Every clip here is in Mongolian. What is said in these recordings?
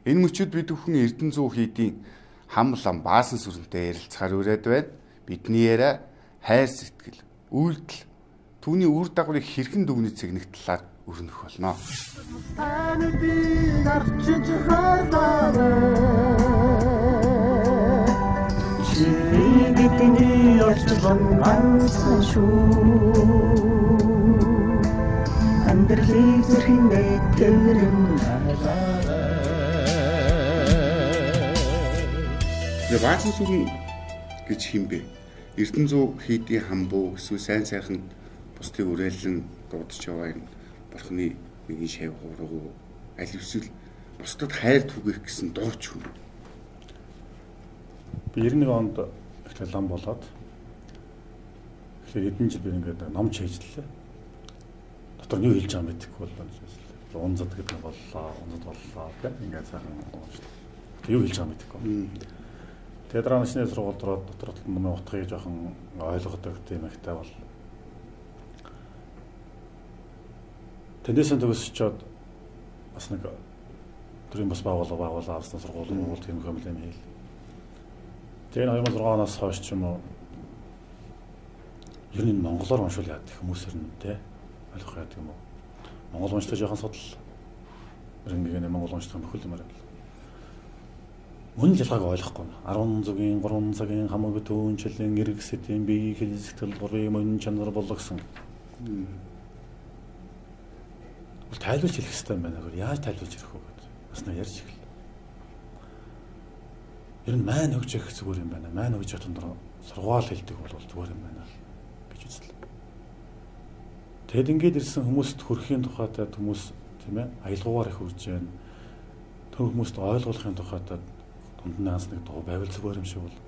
Энэ мөчид бид бүхэн Эрдэнэ 100 хийдийн хам лам баасан сүрэнтэй ярилцахаар үрээд байна. Бидний яриа хайр сэтгэл, үйлдэл, түүний үр дагаврыг хэрхэн дүгнэж цэгнэх талаар өрнөх болно. Бидний орчлон ганцхан шүү. Амьдралыг зүрхэндээ тэрэн Баасан сүрэн гэж химбэ? Эрдэнэ 100 хийдийн хамбуу эсвэл сайн сайхан бусдыг үрээлэн дуудаж яваа энэ бурхны нэгэн шав гурав аль эсвэл бусдад хайр түгэх гэсэн дууч хүн. Би 91 онд ихтэй лам болоод тэгэхээр эдэн жил би ингээд ном чийжлээ. Дотор нь юу хэлж байгаа мэдэхгүй бол байна. Унзад гэдэг нь боллоо, унзад боллоо гэх ингээд сайхан ууштай. Юу хэлж байгаа мэдэхгүй. Тэгээд дараа нь шинэ сургуульд ороод дотор нь утгыг жоохон ойлгодог тийм ихтэй бол. Тэндээсээ төгсчөөд бас нэг төрийн бас байгууллага авсан сургууль тийм хэмжээ юм хийл. Тэгээд 2006 оноос хойш ч юм уу ер нь монголоор уншвал яадаг хүмүүсэр нь те ойлгох яадаг юм уу? Монгол уншдаг жоохон судал. Нэг монгол уншдаг нөхөл юм аа. Мөн ялгааг ойлгохгүй. 10 цагийн 3 цагийн хамаагүй төөнчлэн эргэсэт юм би хэлсэтгэл гурвын мөн чанар болгосон. Тайлбарч хэлэх хэрэгтэй байна. Яаж тайлбарч ирэх вэ гэдэг. Бас нэг ярьж эхэл. Ер нь маань өгч явах зүгээр юм байна. Маань өгч явах сургаал хэлдэг бол зүгээр юм байна гэж үзлээ. Тэгэд ингээд ирсэн хүмүүст хөрөхийн тухайтай хүмүүс тийм ээ аялгаугаар их үрж байна. Төв хүмүүст ойлгуулахын тухайтай дунд нь анс нэг дуу байвал зүгээр юм шиг бол.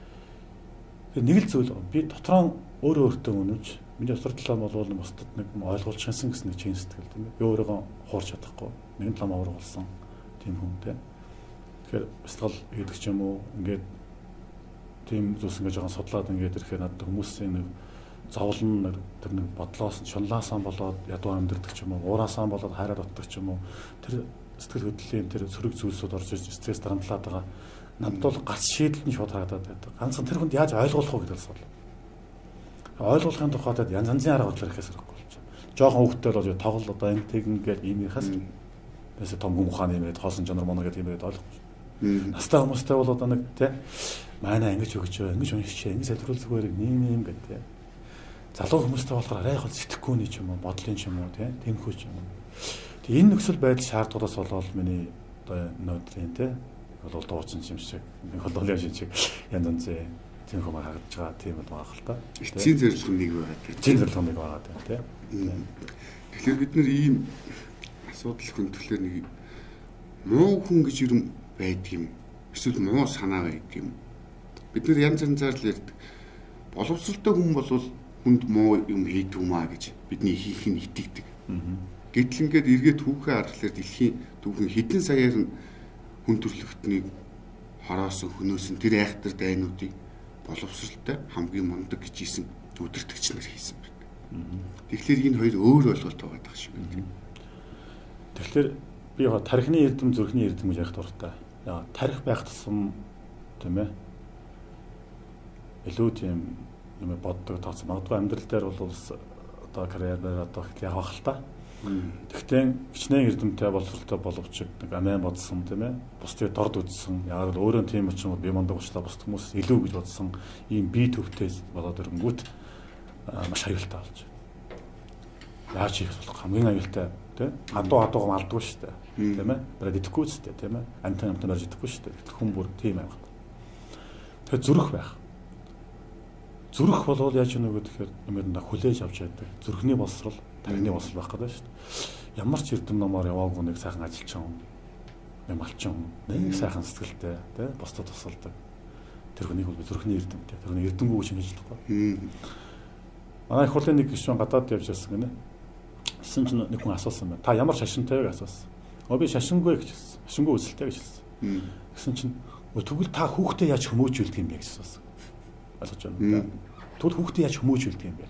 Тэгээ нэг л зүйл би дотроо өөрөө өөртөө өнөж миний дотор талаа болвол бусдад нэг ойлгуулж шансан гэсэн нэг чин сэтгэл тийм ээ. Би өөрийгөө хуурч чадахгүй. Нэгэн талаа аврагуулсан тийм хүнтэй. Тэгэхээр бэлтгэл хийдэг ч юм уу ингээд тийм зүйлс ингээд жоохон судлаад ингээд ирэхээр надад хүмүүсийн нэг зовлон тэр нэг бодлоос шунлаасаа болоод ядуу амьдэрдэг ч юм уу ураасаа болоод хайраа дотдог ч юм уу тэр сэтгэл хөдлөлийн тэр сөрөг зүйлсүүд орж иж стресс дарамтлаад байгаа надад бол гарц шийдэлт нь шууд харагдаад байдаг. Ганцхан тэр хүнд яаж ойлгуулах вэ гэдэг асуулт. Ойлгуулахын тухайд янз янзын арга барилаар ихэс хэрэггүй болж байна. Жохон хөвгтэй бол тоглол одоо ингээд ийм ихээс тэсээ том хүн ухааны юмэд хоосон жанр моног гэдэг юмэд ойлгохгүй. Настай хүмүүстэй бол одоо нэг тий манай ингэж өгч байгаа, ингэж уншиж, ингэж сэтгүүл зүгээр нэм гэдэг. Залуу хүмүүстэй болохоор арай их сэтгэхүйний ч юм уу, бодлын ч юм уу тий тэмхүү ч юм уу. Тэг энэ нөхцөл байдал шаардлагаас болоод миний одоо нөтрийн тий бол дууцсан юм шиг, холдолын шиг янз янзын тийм хүмүүс харагдаж байгаа тийм л байгаа л та. Эцсийн зорилго нэг байгаа тий. Эцсийн зорилго нэг байгаа тий. Тэгэхээр бид нэр ийм асуудал хөндлөлөөр нэг муу хүн гэж юм байдаг юм. Эсвэл муу санаа байдаг юм. Бид нэр янз янзаар л ярьдаг. Боловсролтой хүн бол хүнд муу юм хийдэг юм аа гэж бидний хийх нь итгэдэг. Гэтэл ингээд эргээд түүхээ харахаар дэлхийн түүхэн хэдэн саяар нь хүн төрлөختнийг хороосон хөнөөсөн тэр айхтар дайнуудыг боловсролтой хамгийн мундаг гэж ийсэн өдөртөгч нар хийсэн байна. Тэгэхээр энэ хоёр өөр ойлголт байгаа шиг байна. Тэгэхээр би яг тархины эрдэм зүрхний эрдэм гэж ярих дуртай. Яа тарих байх тусам тийм ээ. Илүү тийм юм боддог тооцоо. Магадгүй амьдрал дээр бол одоо карьерээр одоо явах л та. Тэгтээ хичнээн эрдэмтэй боловсролтой боловч нэг амиан бодсон тийм ээ. Бусдыг дорд үзсэн. Яг л өөрөө тийм учраас би мундаг учлаа бусд хүмүүс илүү гэж бодсон. Ийм бие төвтэй болоод ирэнгүүт маш аюултай болж байна. Яаж хийх болох хамгийн аюултай тийм адуугаа алдгүй шүү дээ. Тийм ээ. Бараг идэхгүй шүү дээ тийм ээ. Амтан барьж идэхгүй шүү дээ. Хүн бүр тийм аймаг. Тэгэхээр зүрх байх. Зүрх болвол яаж юм бэ гэхээр юмд хүлээж авч яадаг. Зүрхний боловсрол, тархины боловсрол байх гэдэг шүү дээ. Ямар ч эрдэм номоор яваагүй нэг сайхан ажилчин хүн, нэг малчин хүн, нэг сайхан сэтгэлтэй, тий, бусдад тусалдаг. Тэр хүнийг бол зүрхний эрдэмтэй. Тэр хүнийг эрдэмгүй гэж хэлж болохгүй. Манай их хурлын нэг гишүүн гадаад явж байсан гинэ. Гэсэн чинь нэг хүн асуусан байна. Та ямар шашинтай вэ гэж асуусан. Би шашингүй гэж хэлсэн. Шашингүй үзэлтэй гэж хэлсэн. Гэсэн чинь тэгвэл та хүүхдээ яаж хүмүүжүүлдэг юм бэ гэж асуусан. Ойлгож байна. Тэгвэл хүүхдээ яаж хүмүүжүүлдэг юм бэ?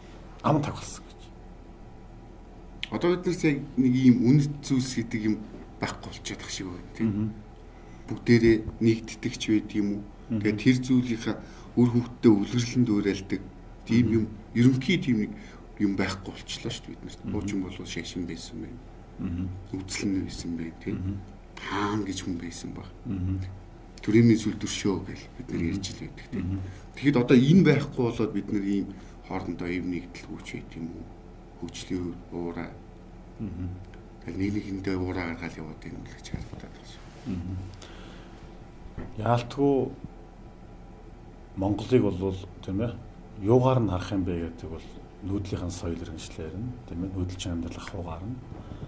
Ам тагвалсан гэж. Одоо бид нар яг нэг ийм үнэт зүйлс гэдэг юм байхгүй болчиход шиг байна тийм. Бүгдээрээ нэгддэг ч байд юм уу. Тэгээд тэр зүйлийнхаа үр хөвгтөд үлгэрлэн дүүрэлдэг тийм юм ерөнхий тийм нэг юм байхгүй болчихлоо шүү дээ бид нарт. Буучин болов шашин байсан байна. Үзлэн байсан бай тийм. Хаан гэж хүн байсан баг. Төрөмийн сүлдөршөө гэж бид нар ярьж л байдаг тийм. Тэгэхэд одоо энэ байхгүй болоод бид нар ийм хоорондоо ийм нэгдэл үүч байт юм уу? Хөгжлийн уураа. Нэг нэгэндээ уураа гаргаад яваад байна л гэж харагдаад байна шүү. Яалтгүй Монголыг бол тийм ээ юугаар нь харах юм бэ гэдэг бол нүүдлийнхэн соёл иргэншлэр нь тийм ээ нүүдэлчин амьдрал ахуйгаар нь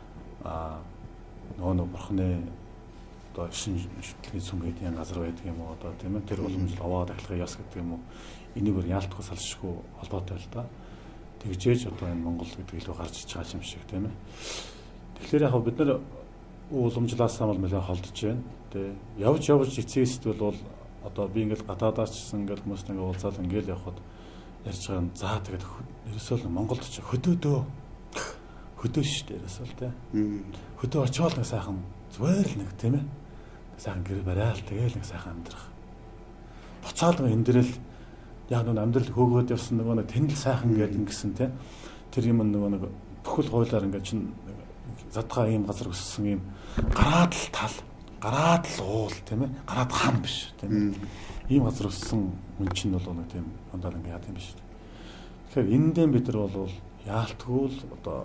нөгөө бурхны одоо шин шүтлгийн сүм гэдэг юм газар байдаг юм уу одоо тийм ээ тэр уламжлал аваад ахлахын яс гэдэг юм уу энийг бүр яалтгүй салшгүй холбоотой л да. Тэгжээж одоо энэ Монгол гэдэг илүү гарч иж байгаа юм шиг тийм ээ. Тэгэхээр яг бид нар уламжлаасаа бол нэлээд холдож байна. Тэ явж эцээст бол одоо би ингээл гадаадаарчсан ингээл хүмүүст ингээ уулзаад ингээл явхад ярьж байгаа юм. За тэгээд ерөөсөө л Монголд ч хөдөөдөө шүү дээ ерөөсөө л тэ. Хөдөө очиод нэг сайхан зүгээр л нэг тийм ээ. Сайхан гэр барайл тэгээл нэг сайхан амьдрах. Буцаад нэг энэ дэрэл яг нэг амьдрал хөөгөөд явсан нөгөө нэг тэндэл сайхан гэдэг ингэсэн тэ. Тэр юм нөгөө нэг бүхэл хуулиар ингээ чин задгаа ийм газар өссөн ийм гараад л тал гараад л уул тийм ээ гараад хам биш тийм ээ ийм газар өссөн хүн чинь бол нэг тийм ондоо ингээ яа тийм биш. Тэгэхээр энэндээ бид нар бол яалтгүй л одоо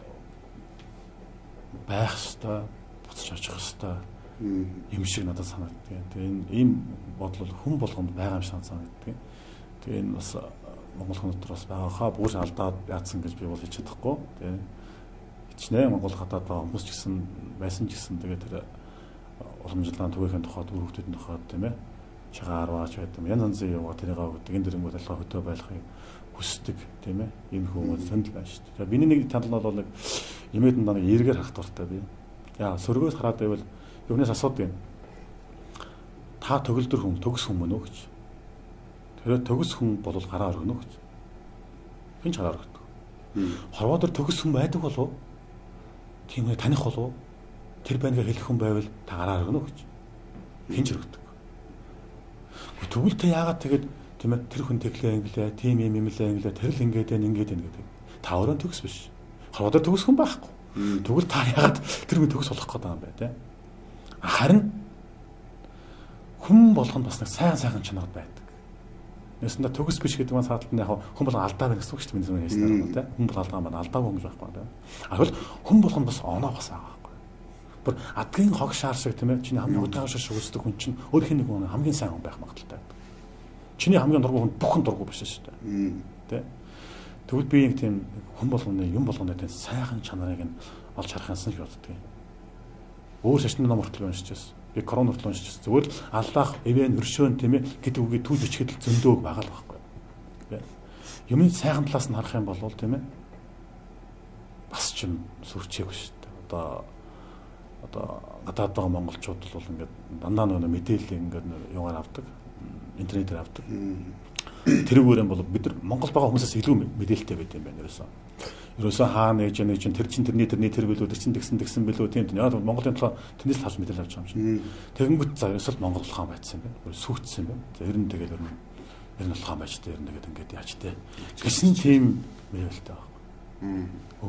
байх ёстой буцаж очих ёстой юм шиг надад санагддаг. Тэгээ энэ ийм бодол хүн болгонд байгаа юм шиг санагддаг. Тэгээ энэ бас Монгол хүн дотор бас байгаа хаа бүр алдаад яатсан гэж би бол хэлж чадахгүй тийм хичнээн Монгол хатаад байгаа хүмүүс ч гэсэн байсан ч гэсэн тэгээ тэр уламжлалын төвийн тухайд үр хөвгтөдийн тухайд тийм ээ чагаар аваач байдаг янз янзын юм тэрийг авдаг энэ дэрнгүүд алгаа хөтөө байлахыг хүсдэг тийм ээ энэ хүмүүс сэндэл байна шүү дээ. Тэгээ миний нэг тал нь бол нэг имэдэн нэг эргээр хах дуртай би. Яа сөргөөс хараад байвал юунаас асуудаг юм. Та төгөлдөр хүн төгс хүн мөн үү гэж. Тэр төгс хүн бол гараа өргөнө гэж. Хин ч гараа өргөдөг. Хорвоо дээр төгс хүн байдаг болов тийм ээ таних болов тэр байнга хэлэх хүн байвал та гараа өргөнө гэж. Хин ч өргөдөг. Тэгвэл тэ яагаад тэгээд тийм ээ тэр хүн тэглээ инглээ тийм юм инглээ тэр л ингээд гэдэг. Та өөрөө төгс биш. Хорвоо дээр төгс хүн байхгүй. Тэгвэл та яагаад тэр хүн төгс болох гэдэг юм бэ те? Харин хүн болгонд бас нэг сайхан чанар байдаг. Нэсэндээ төгс биш гэдэг нь сааталт нь яг хүн болгон алдаа байна гэсэн үг шүү дээ. Миний хэлснээр юм те. Хүн бол алдаа байна. Алдаагүй юм байхгүй те. Ахвал хүн болгонд бас оноо бас байгаа байхгүй. Бүр адгийн хог шаар шиг тийм ээ. Чиний хамгийн удаан шиг үздэг хүн чинь өөрхийн нэг хамгийн сайн хүн байх магадaltaй. Чиний хамгийн дургүй хүн бүхэн дургүй биш шүү дээ. Тэ. Тэгвэл би нэг тийм хүн болгоны юм болгоны тийм сайхан чанарыг нь олж харах юмсан гэж боддөг юм. Өөр шашны ном хүртэл уншижсэн. Би корон хүртэл уншижсэн. Зүгээр л аллах, эвэн, хөршөөн тийм ээ гэдэг үгийг түүж өчгөд л зөндөөг байгаа л байхгүй. Тэ. Юмны сайхан талаас нь харах юм бол тийм ээ бас ч юм сүрчээгүй шүү дээ. Одоо гадаад байгаа монголчууд бол ингээд дандаа нэг мэдээлэл ингээд юугаар авдаг. Интернетээр авдаг. Тэрүүгээр бол бид нар Монгол байгаа хүмүүсээс илүү мэдээлэлтэй байд юм байна ерөөсөө хаа нэг чинь тэр чин тэрний тэр билүү тэр чин тэгсэн билүү тийм яг Монголын төлөө тэрнээс л хавж мэдээлэл авч байгаа юм шиг. Тэгэнгүүт за ерөөсөө Монгол улаан байцсан юм байна. Сүйцсэн юм байна. За ер нь тэгэл ер нь улаан байж тээ ер нь тэгээд ингээд яаж тээ. Гэсэн тийм мэдээлэлтэй байна.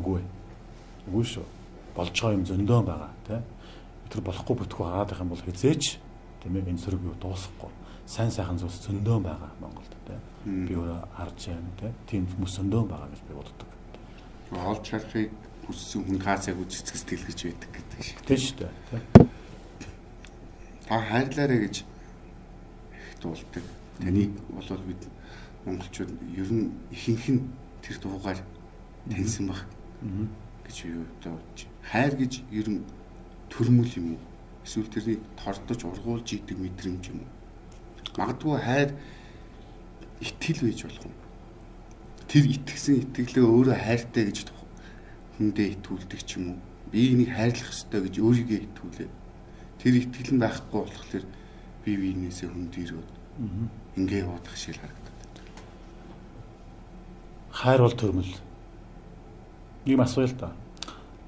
Үгүй шүү. Болж байгаа юм зөндөө байгаа тийм. Тэр болохгүй бүтгүү хараад байх юм бол хизээч тийм ээ энэ сөрөг юу дуусахгүй. Сайн сайхан зүйлс зөндөө байгаа Монголд тийм. Би өөрөө харж байна тийм хүмүүс зөндөө байгаа гэж би боддог. Олж харахыг хүссэн хүн хаасаг үзэцгэс дэлгэж байдаг гэдэг шиг. Тийм шүү дээ тийм. Та хайрлаарэ гэж дуулдаг. Таныг болоод бид монголчууд ер нь ихэнх нь тэр дуугаар таньсан баг гэж би бодож байна. Хайр гэж ер нь төрмөл юм уу? Эсвэл тэрийг тордож ургуулж идэг мэдрэмж юм уу? Магадгүй хайр итгэл байж болох юм. Тэр итгэсэн итгэлээ өөрөө хайртай гэж хүндээ итгүүлдэг ч юм уу? Би энийг хайрлах ёстой гэж өөрийгөө итгүүлээ. Тэр итгэл нь байхгүй болохоор би биенээсээ хүндэрөөд ингээ явах шиг харагдав. Хайр бол төрмөл. Ийм асууя л да.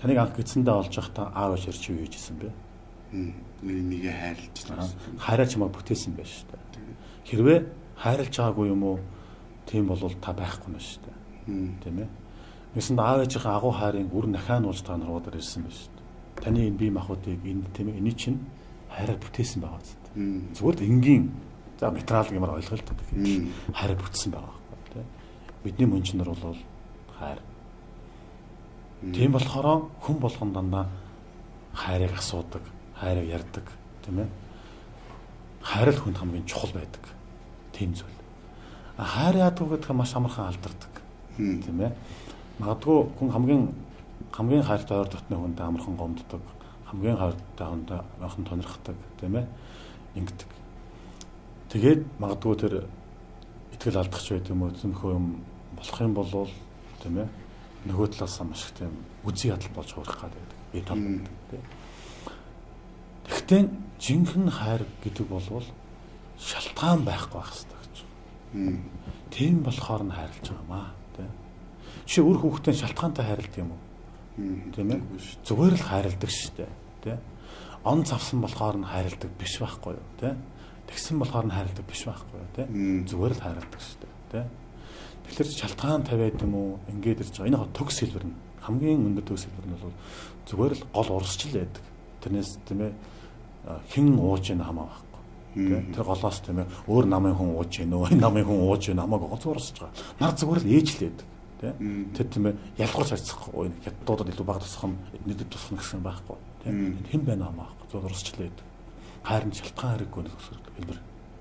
Таныг анх гидсэндээ олж явахдаа аав ээж чи юу хийжсэн бэ? Энийг хайрлаж байна. Хайраа чамаа бүтээсэн байж шүү дээ. Хэрвээ хайрлаж байгаагүй юм уу? Тийм бол та байхгүй нь шүү дээ. Тийм ээ. Нэгсэнд аав ээжийн агуу хайрын үр нахаан уулж та нар удаар ирсэн байж шүү дээ. Таны энэ бие махбодыг энэ тийм ээ эний чинь хайраар бүтээсэн байгаа зү. Зүгээр л энгийн за материал гэмээр ойлголт хайраар бүтсэн байгаа байхгүй тийм. Бидний мөнчнөр бол хайр. Тийм болохоор хүн болгон дандаа хайрыг асуудаг, хайрыг ярьдаг тийм ээ. Хайр л хүнд хамгийн чухал байдаг. Тийм зүйл. Хайр яадаг гэдэг нь маш амархан алдардаг. Тийм ээ. Магадгүй хүн хамгийн хайртай ойр дотны хүнтэй амархан гомддог, хамгийн хайртай хүнтэй амархан тонирхдаг, тийм ээ. Ингэдэг. Тэгээд магадгүй тэр итгэл алдах ч байт юм уу, зэмхөө юм болох юм бол тийм ээ. Нөгөө талаас маш их тийм үзий ядал болж хуурах гэдэг. Бие толгойд тийм. Тэгтээ жинхэнэ хайр гэдэг бол шалтгаан байхгүй байх хэрэгтэй гэж. Тийм болохоор нь хайрлаж байгаамаа тийм. Жишээ үр хүүхдээ шалтгаантай хайрладаг юм уу? Тийм ээ. Зүгээр л хайрладаг шүү дээ тийм. Он завсан болохоор нь хайрладаг биш байхгүй юу тийм. Тэгсэн болохоор нь хайрладаг биш байхгүй юу тийм. Зүгээр л хайрладаг шүү дээ тийм. Тэгэхээр шалтгаан тавиад юм уу ингээд ирж байгаа. Энэ төгс хэлбэр нь хамгийн өндөр төгс хэлбэр нь бол зүгээр л гол урсчил байдаг. Тэрнээс тийм ээ хэн ууж ийн хамаа байхгүй. Тэр голоос тийм ээ өөр намын хүн ууж ийн нөө энэ намын хүн ууж ийн хамааг онцгоорсож байгаа. Нар зүгээр л ээжлээд тийм. Тэр тийм ээ ялгуурч харьцахгүй энэ хятадуудад илүү бага тусах нь эднэдэд тусах нь гэсэн байхгүй. Тийм. Хэн байна хамаа байхгүй. Зүгээр урсчлээд. Хайрын шалтгаан хэрэггүй нэг хэлбэр.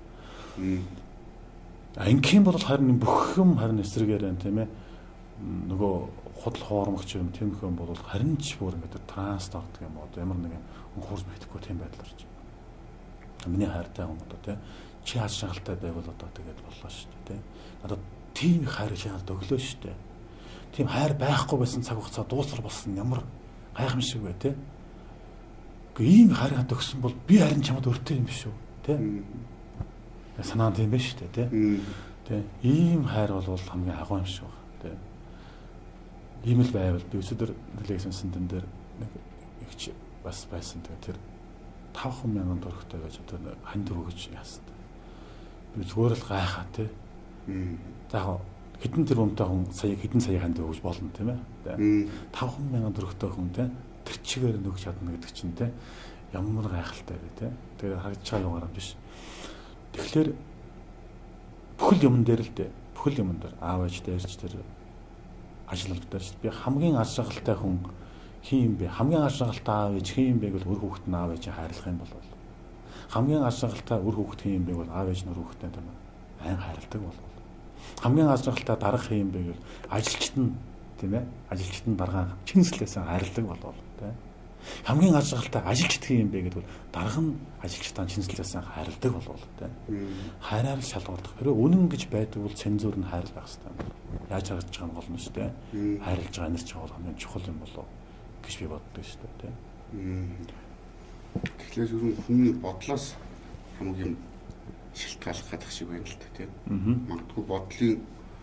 Ингийн бол харин бүх юм харин эсрэгээр байна тийм ээ. Нөгөө худал хоормогч юм тийм хүн бол харин ч бүр ингээд транс тагдаг юм уу ямар нэгэн хурж мэдэхгүй тийм байдлаар ч. Миний хайртай хүн одоо тийм чи хаш шахалтай байвал одоо тэгээд боллоо шүү дээ тийм. Надад тийм хайр шахалт өглөө шүү дээ. Тийм хайр байхгүй байсан цаг хугацаа дуусар болсон ямар гайхамшиг бай тийм. Гэхдээ ийм хайр хат өгсөн бол би харин чамд өртөө юм биш үү тийм. Санаа тийм биш үү тийм. Тийм ийм хайр бол хамгийн агуу юм шиг байна тийм. Ийм л байвал би өсөдөр телевизэн тэн дээр нэг ихч бас байсан тэр 5,000 төгрөгтэй байж одоо хань дөрөвч яасан. Би зүгээр л гайхаа тий. За хэдэн тэрбумтай хүн сая хэдэн сая ханд өгж болно тийм ээ. 5,000 төгрөгтэй хүн тий тэр чигээр нөгж чадна гэдэг чинь тий ямар гайхалтай вэ тий. Тэр харагдаж байгаа юм гарам биш. Тэгэхээр бүхэл юмн дээр л дээ. Бүхэл юмн дээр аав ээж дээрч тэр ажил дээр би хамгийн аз жаргалтай хүн хин юм бэ? Хамгийн аз жаргалтай аав ээж хин юм бэ гэвэл өр хүүхэд нь аав ээж хайрлах юм бол хамгийн аз жаргалтай өр хүүхэд хин юм бэ гэвэл аав ээж нь өр хүүхэдтэй тийм айн хайрладаг бол хамгийн аз жаргалтай дарга хин юм бэ гэвэл ажилчид нь тийм ээ ажилчид нь дарга чинслээс хайрладаг бол тийм хамгийн аз жаргалтай ажилчид хин юм бэ гэвэл дарга нь ажилчдаа чинслээс хайрладаг бол тийм хайраар л шалгуулдаг. Хэрэв үнэн гэж байдаг бол цензур нь хайр байх хэрэгтэй. Яаж харагдаж байгаа нь гол нь шүү дээ. Хайрлаж байгаа нэр чинь хамгийн чухал юм болов гэж би боддог шүү дээ тийм. Тэгэхээр зөвхөн хүний бодлоос хамгийн шилтгаалах гадах шиг байна л та тийм. Магадгүй бодлын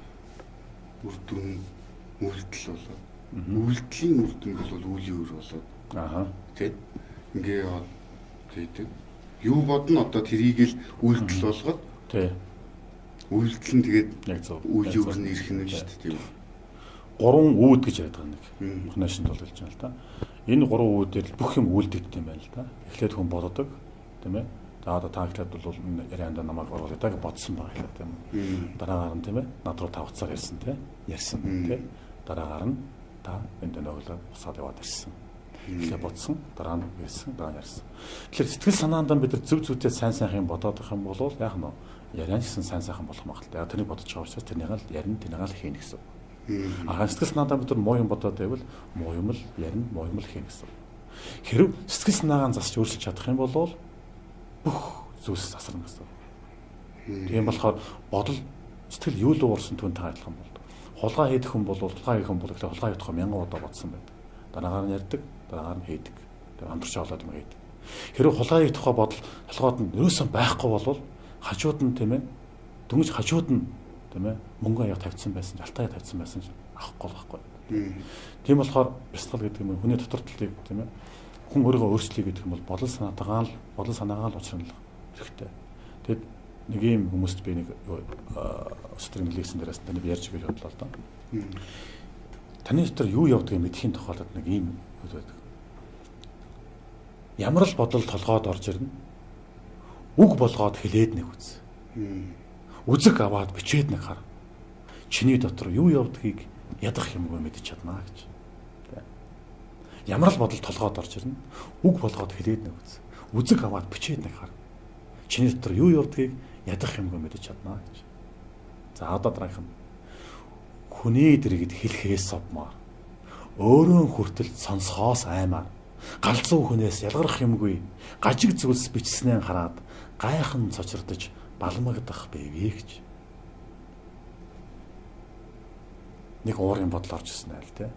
үр дүн үйлдэл болоод үйлдэлийн үр дүн бол үлийн үр болоод тийм. Ингээ яваад тийм. Юу бодно одоо тэрийг л үйлдэл болгоод тийм. Үйлдэл нь тэгээд үлийн үр нь ирэх нь шүү дээ тийм. 3 үүд гэж яриад байгаа нэг. Махнашинд бол хэлж байна л да. Энэ 3 үүдээр бүх юм үйлдэгдэх юм байна л да. Эхлээд хүн боддог, тийм ээ. За одоо та ихлээд бол энэ ярианда намайг оруулаад гэж бодсон байгаа хэлээ тийм. Дараагаар нь тийм ээ. Над руу та уцаар ярьсан тийм. Ярьсан тийм. Дараагаар нь та энд нөгөөлөө усаад яваад ирсэн. Эхлээд бодсон, дараа нь ярьсан, дараа нь ярьсан. Тэгэхээр сэтгэл санаандаа бид нар зөв зүйтэй сайн сайхан бодоод байх юм бол яах нь яриан гэсэн сайн сайхан болох юм байна. Тэрийг бодож байгаа учраас тэрнийг л ярина, тэрнийг л хийнэ гэсэн. Сэтгэл санаандаа бид нар муу юм бодоод байвал муу юм л ярина, муу юм л хийнэ гэсэн. Хэрв сэтгэл санаагаа засч өөрчилж чадах юм бол бүх зүйлс засарна гэсэн. Тийм болохоор бодол сэтгэл юу л уурсан түүнтэй адилхан болдог. Хулгай хийх хүн бол хулгай хийх хүн бол ихтэй хулгай хийх 1000 удаа бодсон байдаг. Дараагаар нь ярьдаг, дараагаар нь хийдэг. Тэр хамтарч олоод юм хийдэг. Хэрвээ хулгай хийх тухай бодол толгойд нь ерөөсөө байхгүй бол хажууд нь тийм ээ дөнгөж хажууд нь тийм ээ мөнгө аяг тавьсан байсан, алтаа аяг тавьсан байсан авахгүй байхгүй. Тийм болохоор бясалгал гэдэг юм хүний дутагдлыг тийм ээ хүн өөрийгөө өөрчлөе гэдэг юм бол бодол санаагаа л учруулах хэрэгтэй. Тэгэд нэг юм хүмүүст би нэг өстрийн лекцэн дээрээс тань ярьж гэж бодлоо л доо. Таны дотор юу явдгийг мэдхийн тохиолдолд нэг ийм үйл байдаг. Ямар л бодол толгойд орж ирнэ. Үг болгоод хэлээд нэг үз. Үзэг аваад бичээд нэг хар. Чиний дотор юу явдгийг ядах юмгүй мэдчих чаднаа гэж. Ямар л бодол толгойд орж ирнэ. Үг болгоод хэлээд нэг үз. Үзэг аваад бичээд нэг хар. Чиний дотор юу явдгийг ядах юмгүй мэдчих чаднаа гэж. За одоо дараах нь хүний дэргэд хэлхээс совмаар өөрөө хүртэл сонсохоос аймаар галзуу хүнээс ялгарх юмгүй гажиг зүйлс бичснээ хараад гайхан цочирдож балмагдах байвээ гэж. Нэг уурын бодол орж ирсэн айл те.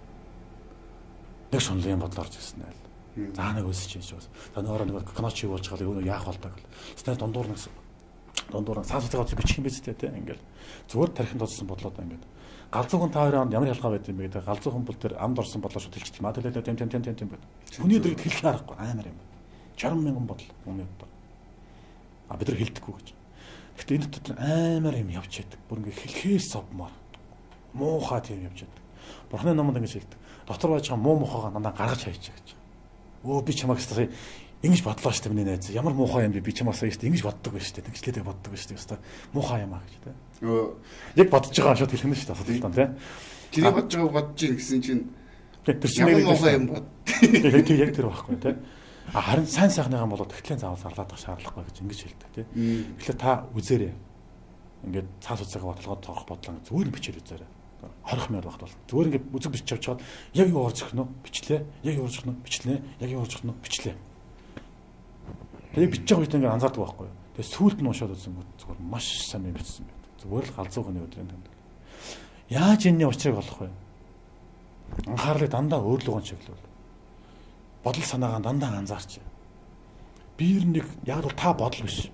Нэг шунлын бодол орж ирсэн айл. За нэг өсөж хийж байна. За нөгөө нэг канач юу болж байгаа юу яах болдог гэл. Стар дундуур саасцаагаа бичих юм биз дээ те. Ингээл зүгээр тархинд тооцсон бодлоо да ингээд. Галзуу хүн та хоёрын ямар ялгаа байд юм бэ гэдэг. Галзуу хүн бол тэр амд орсон бодлоо шууд хэлчихсэн. Маа тэлээ тэм байд. Хүний дэргэд хэлэх аргагүй амар юм. 60 мянган бодол өмнө бодол. А бид нар хэлдэггүй гэж. Гэхдээ энэ дотор амар юм явж яадаг. Бүр ингээ хэлхээс совмаар муухай тийм явж яадаг. Бурхны номонд ингэж хэлдэг. Дотор байж байгаа муу мухагаа дандаа гаргаж хайчих гэж. Өө би чамайг хэвээр ингэж бодлоо штэ миний найз. Ямар муухай юм бэ? Би чамаас штэ ингэж боддог байж штэ. Тэгчлээдэг боддог байж штэ. Хэвээр муухай юм аа гэж тэ. Яг бодож байгаа шууд хэлэх нь штэ. Асуудалтай тэ. Тэрийг бодож байгааг бодож ийн гэсэн чинь тэр чинь муухай юм бод. Яг тэр байхгүй тэ. Харин сайн сайхныгаа бол тэгтлийн заавал зарлаад авах шаардлагагүй гэж ингэж хэлдэг тий. Тэгэхээр та үзээрэй. Ингээд цаас уцаагаа бодлогод тоох бодлоо зүгээр нь бичээд үзээрэй. 20 минут багт бол зүгээр ингээд үзэг бичиж авчаад яг юу орж ирэх нь бичлээ. Яг юу орж ирэх нь бичлээ. Яг юу орж ирэх нь бичлээ. Тэгээ бичиж байгаа үед ингээд анзаардаг байхгүй юу. Тэгээ сүүлд нь уншаад үзсэн бол зүгээр маш сайн юм бичсэн байт. Зүгээр л галзуу хүний өдрийн танд. Яаж энэний учрыг олох вэ? Анхаарлыг дандаа өөрлөгөө чиглүүл. Бодол санаагаа дандаа анзаарч. Биер нэг яг л та бодол биш.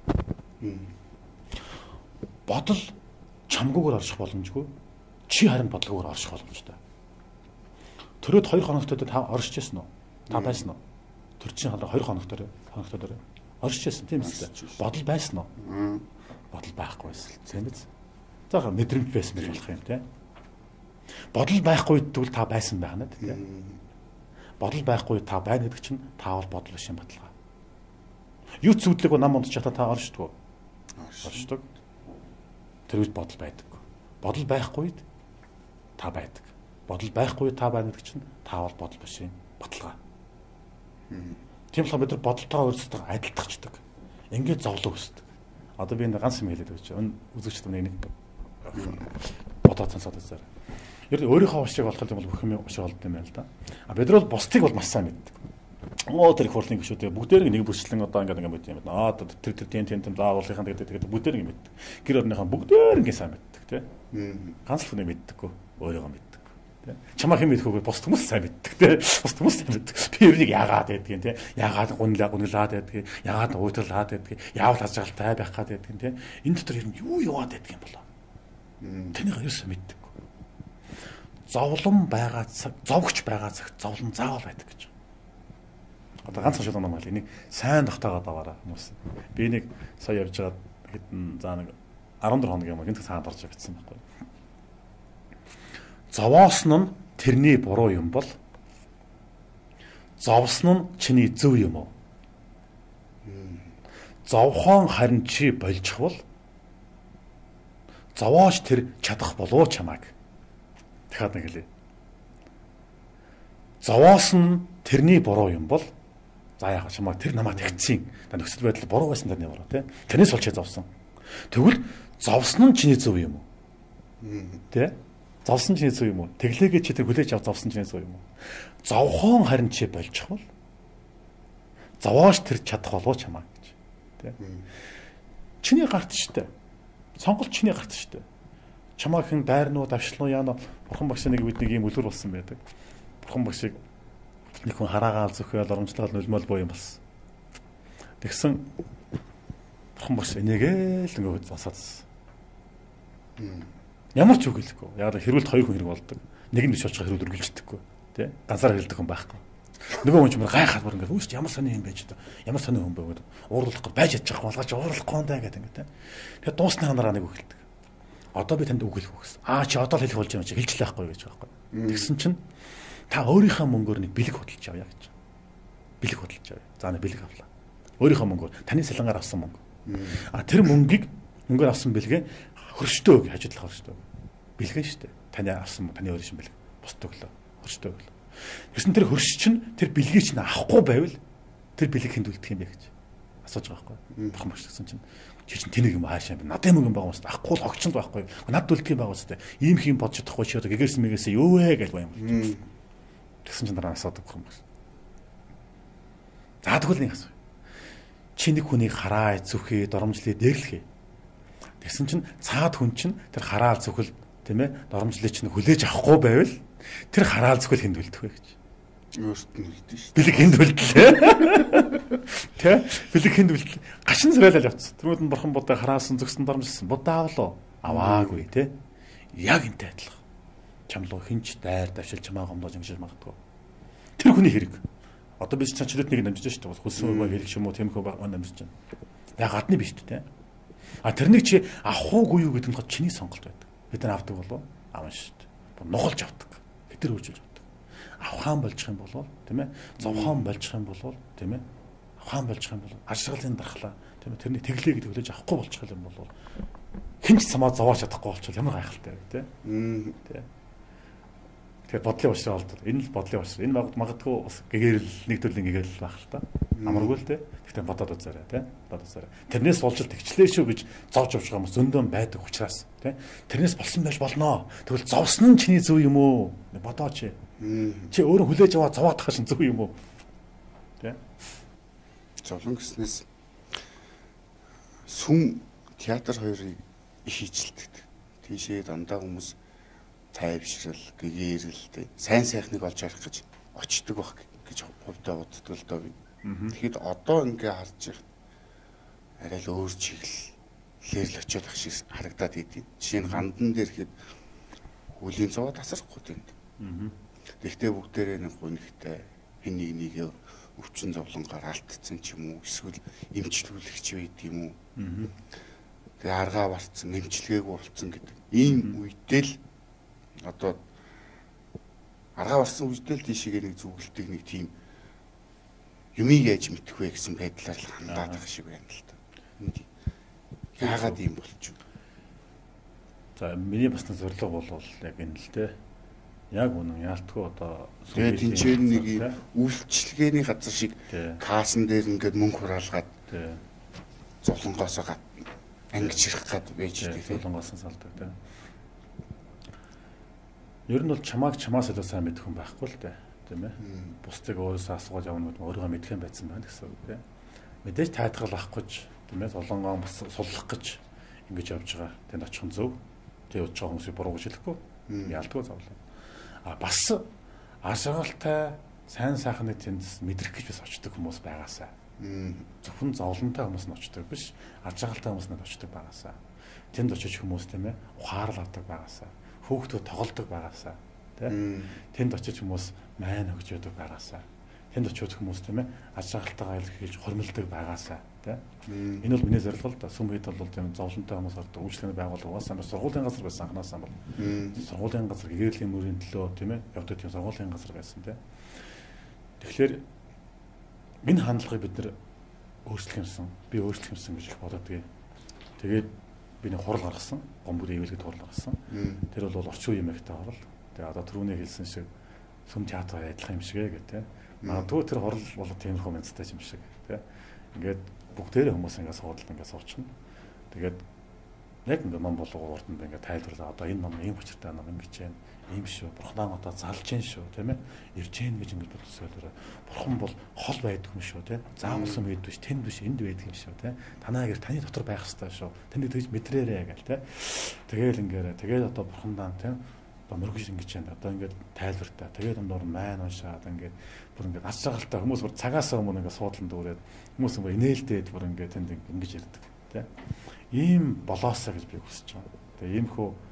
Бодол чамгүйгээр орших боломжгүй. Чи харин бодлогоор орших боломжтой. Төрөөд 2 хоногтой та оршиж байсан уу? Та байсан уу? Тэр чинь 2 хоногтой оршиж байсан тийм үү? Бодол байсан уу? Бодол байхгүй байсан. Тийм биз? За мэдрэмж байсан гэж болох юм тийм. Бодол байхгүй тэгвэл та байсан байна тийм. Бодол байхгүй та байна гэдэг чинь та бол бодол биш юм баталгаа. Юу ч зүудлэг нам унтж чата та оршдгоо. Оршдог. Тэр үед бодол байдаг. Бодол байхгүй үед та байдаг. Бодол байхгүй та байна гэдэг чинь та бол бодол биш юм баталгаа. Тийм болохоор бид нар бодолтойгоо өөрсдөө адилтгачдаг. Ингээд зовлон өсдөг. Одоо би энэ ганц юм хэлээд өгч. Үзэгчд нэг бодоод цансаад үзээр. Ер нь өөрийнхөө уушиг олох юм бол бүх юм уушиг олд юм байна л да. А бид нар бол бусдыг бол маш сайн мэддэг. Тэр их хурлын гишүүдээ бүгдээр нэг бүрчлэн одоо ингээд мэд юм байна. Тэр тийм зааварлынхаа тэгээд бүгдээр ингээд мэддэг. Гэр орныхаа бүгдээр ингээд сайн мэддэг тий. Ганц л хүнийг мэддэггүй өөрийгөө мэддэг тий. Чамаа хэм мэдхүүгээр бусд хүмүүс сайн мэддэг тий. Бусд хүмүүс сайн мэддэг. Би ернийг яагаад байдгийг тий. Яагаад гунлаад байдгийг, яагаад уйтрлаад байдгийг, яавал хажаалтай байх гад байдгийг тий. Энэ дотор ер нь юу яваад байдгийг болоо. Тэнийг ерөөсөө мэддэг. Зовлон байгаа цаг, зовгч байгаа цагт зовлон заавал байдаг гэж. Одоо ганц шууд юм аа л энийг сайн тогтоогоод аваараа хүмүүс. Би нэг сая явж байгаад хэдэн за нэг 14 хоног юм гинт цаанд орж бичсэн байхгүй. Зовоосон нь тэрний буруу юм бол зовсон нь чиний зөв юм уу? Зовхон харин чи болж бол зовооч тэр чадах болов чамайг. Дахиад нэг хэлье. Зовоосон тэрний буруу юм бол за яах чамаа тэр намайг тэгцэн. Та нөхцөл байдал буруу байсан тэрний буруу тий. Тэрнээс олж зовсон. Тэгвэл зовсон нь чиний зөв юм уу? Тий? Зовсон чиний зөв юм уу? Тэглээгээ чи тэр хүлээж авч зовсон чиний зөв юм уу? Зовхон харин чи болж бол зовооч тэр чадах болов чамаа гэж. Тий? Чиний гарт штэ. Сонголт чиний гарт штэ. Чамаагийн дайрнууд авшлуу яана бурхан багш нэг бид нэг юм үлгэр болсон байдаг. Бурхан багшийг нэг хүн хараагаал зөвхөн оромжлол нөлмөл боо юм бас. Тэгсэн бурхан багш энийгээ л ингээд засаадсан. Ямар ч үг хэлэхгүй. Яг хэрвэлт 2 хүн хэрэг болдог. Нэг нь биш болж хэрэг үргэлжлэхгүй тий. Ганцаараа хэлдэг хүн байхгүй. Нөгөө хүн ч мөр гайхаад бүр ингээд үүш ямар сони юм байж та. Ямар сони хүн бэ гэдэг. Уурлахгүй байж чадчих болгооч уурлахгүй даа гэдэг ингээд тий. Тэгээд дуусны ханараа нэг үг хэлдэг. Одоо би танд үг хэлэх үү гэсэн. Чи одоо л хэлэх болж байгаа юм чи хэлж л байхгүй гэж байгаа байхгүй. Тэгсэн чинь та өөрийнхөө мөнгөөр нэг бэлэг хөдөлж авъя гэж. Бэлэг хөдөлж авъя. За нэг бэлэг авлаа. Өөрийнхөө мөнгөөр таны салангаар авсан мөнгө. Тэр мөнгөөр авсан бэлгээ хөрштөө гэж хажуудлах хөрштөө. Бэлгэн штэ. Таны авсан таны өөрийн шин бэлэг. Босдог лөө. Хөрштөө гэлөө. Тэгсэн тэр хөрш чинь тэр бэлгийг чинь авахгүй байвал тэр бэлэг хэнд үлдэх юм бэ гэж асууж байгаа байхгүй. Бахан багш гэсэн чинь чи чинь тэнэг юм хаашаа би надад мөнгө байгаа юм шүү дээ. Авахгүй л огчсон байхгүй. Над үлдэх юм байгаа шүү дээ. Ийм хэм бодож чадахгүй чи одоо гэгэрс мэгээс юу вэ гэж баям болж. Тэгсэн чинь дараа асуудаг юм байна. За тэгвэл нэг асуу. Чи нэг хүнийг хараа зүхээ доромжлээ дээрлэхээ. Тэгсэн чинь цаад хүн чинь тэр хараа зүхэл тийм ээ доромжлээ чинь хүлээж авахгүй байвал тэр хараа зүхэл хэнд үлдэх вэ гэж. Өөрт нь үлдэн шүү. Бэлэг хэнд үлдлээ. Тэ? Бэлэг хэнд үлдлээ. Гашин сарайлал явцсан. Тэрүүд нь бурхан будаа хараасан зүгсэн доромжилсан. Будаа авлаа. Аваагүй тэ. Яг энтэй адилхан. Чамлуу хинч дайр давшил чамаа гомдож ингэж магадгүй. Тэр хүний хэрэг. Одоо бид чинь чөлөөт нэг намжиж шүү дээ. Хөлсөн юм хэлэх юм уу тэмхүү баг намжиж байна. Яг гадны биш үү те. Тэрнийг чи авах уугүй юу гэдэг нь чиний сонголт байдаг. Бид нар авдаг болов авна шүү дээ. Нугалж авдаг. Хэдэр үржилж авдаг. Авхаан болчих юм болов тийм ээ. Зовхон болчих юм болов тийм ээ. Авхаан болчих юм болов ашиглалын дархлаа тийм ээ. Тэрний тэглээ гэдэг хүлээж авахгүй болчих юм болов хинч самаа зовоож чадахгүй болчихвол ямар гайхалтай вэ тийм ээ. Тэгэхээр бодлын уушрал болдог. Энэ л бодлын уушрал. Энэ магадгүй бас гэгэрэл нэг төрлийн гэгэрэл байх л та. Амаргүй л те. Гэхдээ бодоод үзээрэй те. Бодоод үзээрэй. Тэрнээс болж тэгчлээ шүү гэж зовж авч байгаа юм зөндөө байдаг учраас те. Тэрнээс болсон байж болноо. Тэгвэл зовсон нь чиний зөв юм уу? Бодооч. Чи өөрөө хүлээж аваа зовоод тахаш зөв юм уу? Тэ? Зовлон гэснээс сүм театр хоёрыг их хичэлдэг. Тийшээ дандаа хүмүүс тайвшрал, гэгэрэл, сайн сайхныг олж харах гэж очдөг баг гэж хувьдаа боддог л доо би. Тэгэхэд одоо ингээ харж их арай л өөр чиглэлээр л очиод ах шиг харагдаад идэв. Жишээ нь гандан дээр хэд хүлийн цаваа тасрахгүй тэнд. Тэгтээ бүгдээрээ нэг гонхтой хин нэгээ өвчин зовлонгаар алдсан ч юм уу эсвэл эмчлүүлэгч байд юм уу. Тэгээ аргаа барцсан, эмчилгээг болцсон гэдэг. Ийм үедээ л одоо аргаа барсан үедээ л тийшээ нэг зүгэлдэг нэг тийм юмыг яаж мэдэх вэ гэсэн байдлаар л хандаад байгаа шиг байна л та. Яагаад ийм болчих вэ? За миний бас нэг зорилго бол яг энэ л дээ. Яг үнэн яалтгүй одоо тэгээд тэнцээр нэг үйлчлэгээний газар шиг каасан дээр ингээд мөнгө хураалгаад зовлонгоосоо ангиж ирэх гад байж дээ. Зовлонгоос салдаг тийм. Ер нь бол чамааг чамаас илүү сайн мэдэх хүн байхгүй л дээ. Тийм ээ. Бусдыг өөрөөсөө асуугаад явна гэдэг нь өөрийгөө мэдэх юм байсан байна гэсэн үг тийм. Мэдээж тайтгал авах гэж тийм ээ зовлонгоо бас суллах гэж ингэж явж байгаа. Тэнд очих нь зөв. Тэгээд явж байгаа хүмүүсийг буруу гэж хэлэхгүй. Яалтгүй зовлоо. Бас ашиглалтай сайн сайхны тэндс мэдрэх гэж бас очдог хүмүүс байгаасаа. Зөвхөн зовлонтой хүмүүс нь очдог биш, ашиглалтай хүмүүс нь очдог байгаасаа. Тэнд очиж хүмүүс тийм ээ ухаарл авдаг байгаасаа. Хүүхдүүд тоглодог байгаасаа. Тэнд очиж хүмүүс майн өгч яадаг байгаасаа. Тэнд очиж хүмүүс тийм ээ ашиглалтайгаа илэрхийлж хормилдог байгаасаа. Энэ бол миний зорилго л да. Сүм хэд бол тийм зовлонтой хүмүүс ордог үйлчлэгээний байгууллага угаасаа сургуулийн газар байсан анханасаа бол. Сургуулийн газар гэгэрлийн мөрийн төлөө тийм ээ явдаг тийм сургуулийн газар байсан тийм. Тэгэхээр энэ хандлагыг бид нэр өөрчлөх юмсан. Би өөрчлөх юмсан гэж бододгийг. Тэгээд би нэг хурал гаргасан. Гомбөрийн ивэлгэд хурал гаргасан. Тэр бол орчин үеийн мэгтэй хурал. Тэгээд одоо түрүүний хэлсэн шиг сүм театр адилхан юм шиг гэдэг тийм. Магадгүй тэр хурал бол тиймэрхүү мэдтэй юм шиг тийм. Ингээд бүгдээрээ хүмүүс ингээд суудлаа ингээд суучна. Тэгээд яг ингээд ном болгоо урд нь ингээд тайлбарлаа. Одоо энэ ном ийм учиртай ном ингэж байна. Ийм шүү. Бурхнаа одоо залж гин шүү, тийм ээ. Ирж гин гэж ингээд бодсоолоо. Бурхан бол хол байдаг юм шүү, тийм. Заавалсан байд биш, тэнд биш, энд байдаг юм шүү, тийм. Танаа гэр таны дотор байх хэрэгтэй шүү. Тэнд тэгж мэдрээрээ гэл, тийм. Тэгээл ингээд тэгээд одоо бурхандаа тийм одоо мөргөж ингэж байна. Одоо ингээд тайлбартай. Тэгээд энэ дор майн уншаад ингээд бүр ингээд ас жаргалтай хүмүүс бүр цагаасаа өмнө ингээд суудлан дүүрээд хүмүүс бүр инээлдээд бүр ингээд тэнд ингэж ярьдаг тийм ийм болоосаа гэж би хүсэж байна. Тэгээ ийм хөө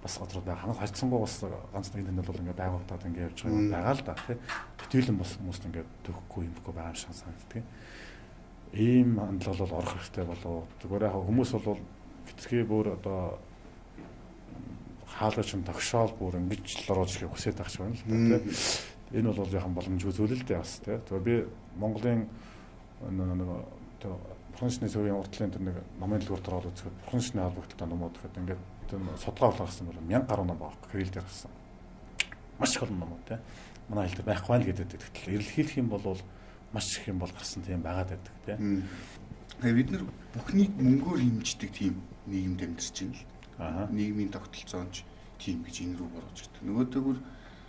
бас газрууд байгаа. Харьцангуй бас ганц нэг нь бол ингээд байгууллагад ингээд явж байгаа л да тий. Тэтгэлэн бас хүмүүст ингээд төгөхгүй юмгүй байгаа юм шиг санагддаг. Ийм хандлал бол орох хэрэгтэй болов. Зүгээр яг хүмүүс бол хэтэрхий бүр одоо хаалгач нь тогшоол бүр ингэж л оруулж ирэх хүсэж байгаа ч байна л да тий. Энэ бол жоохон боломжгүй зүйл л дээ бас тий. Тэгээ би Монголын нэг Бурхны сувийн уртлын тэр нэг номын дэлгүүрт ороод үзэхэд Бурхны холбогдолтой номууд гэхэд ингээд судалгаа болгосон бол 1000 гаруй ном байгаа кирилл дээр гарсан. Маш их олон номууд тий. Манай хэл дээр байхгүй л гэдэг. Тэгтэл эрэлхийлэх юм бол маш их юм бол гарсан тийм байгаад байдаг тий. Тэгээ бид нар бүхнийг мөнгөөр хэмждэг тийм нийгэмд амьдарч байна л. Нийгмийн тогтолцоонч тийм гэж энэ рүү борож ирдэг. Нөгөөдөөгөр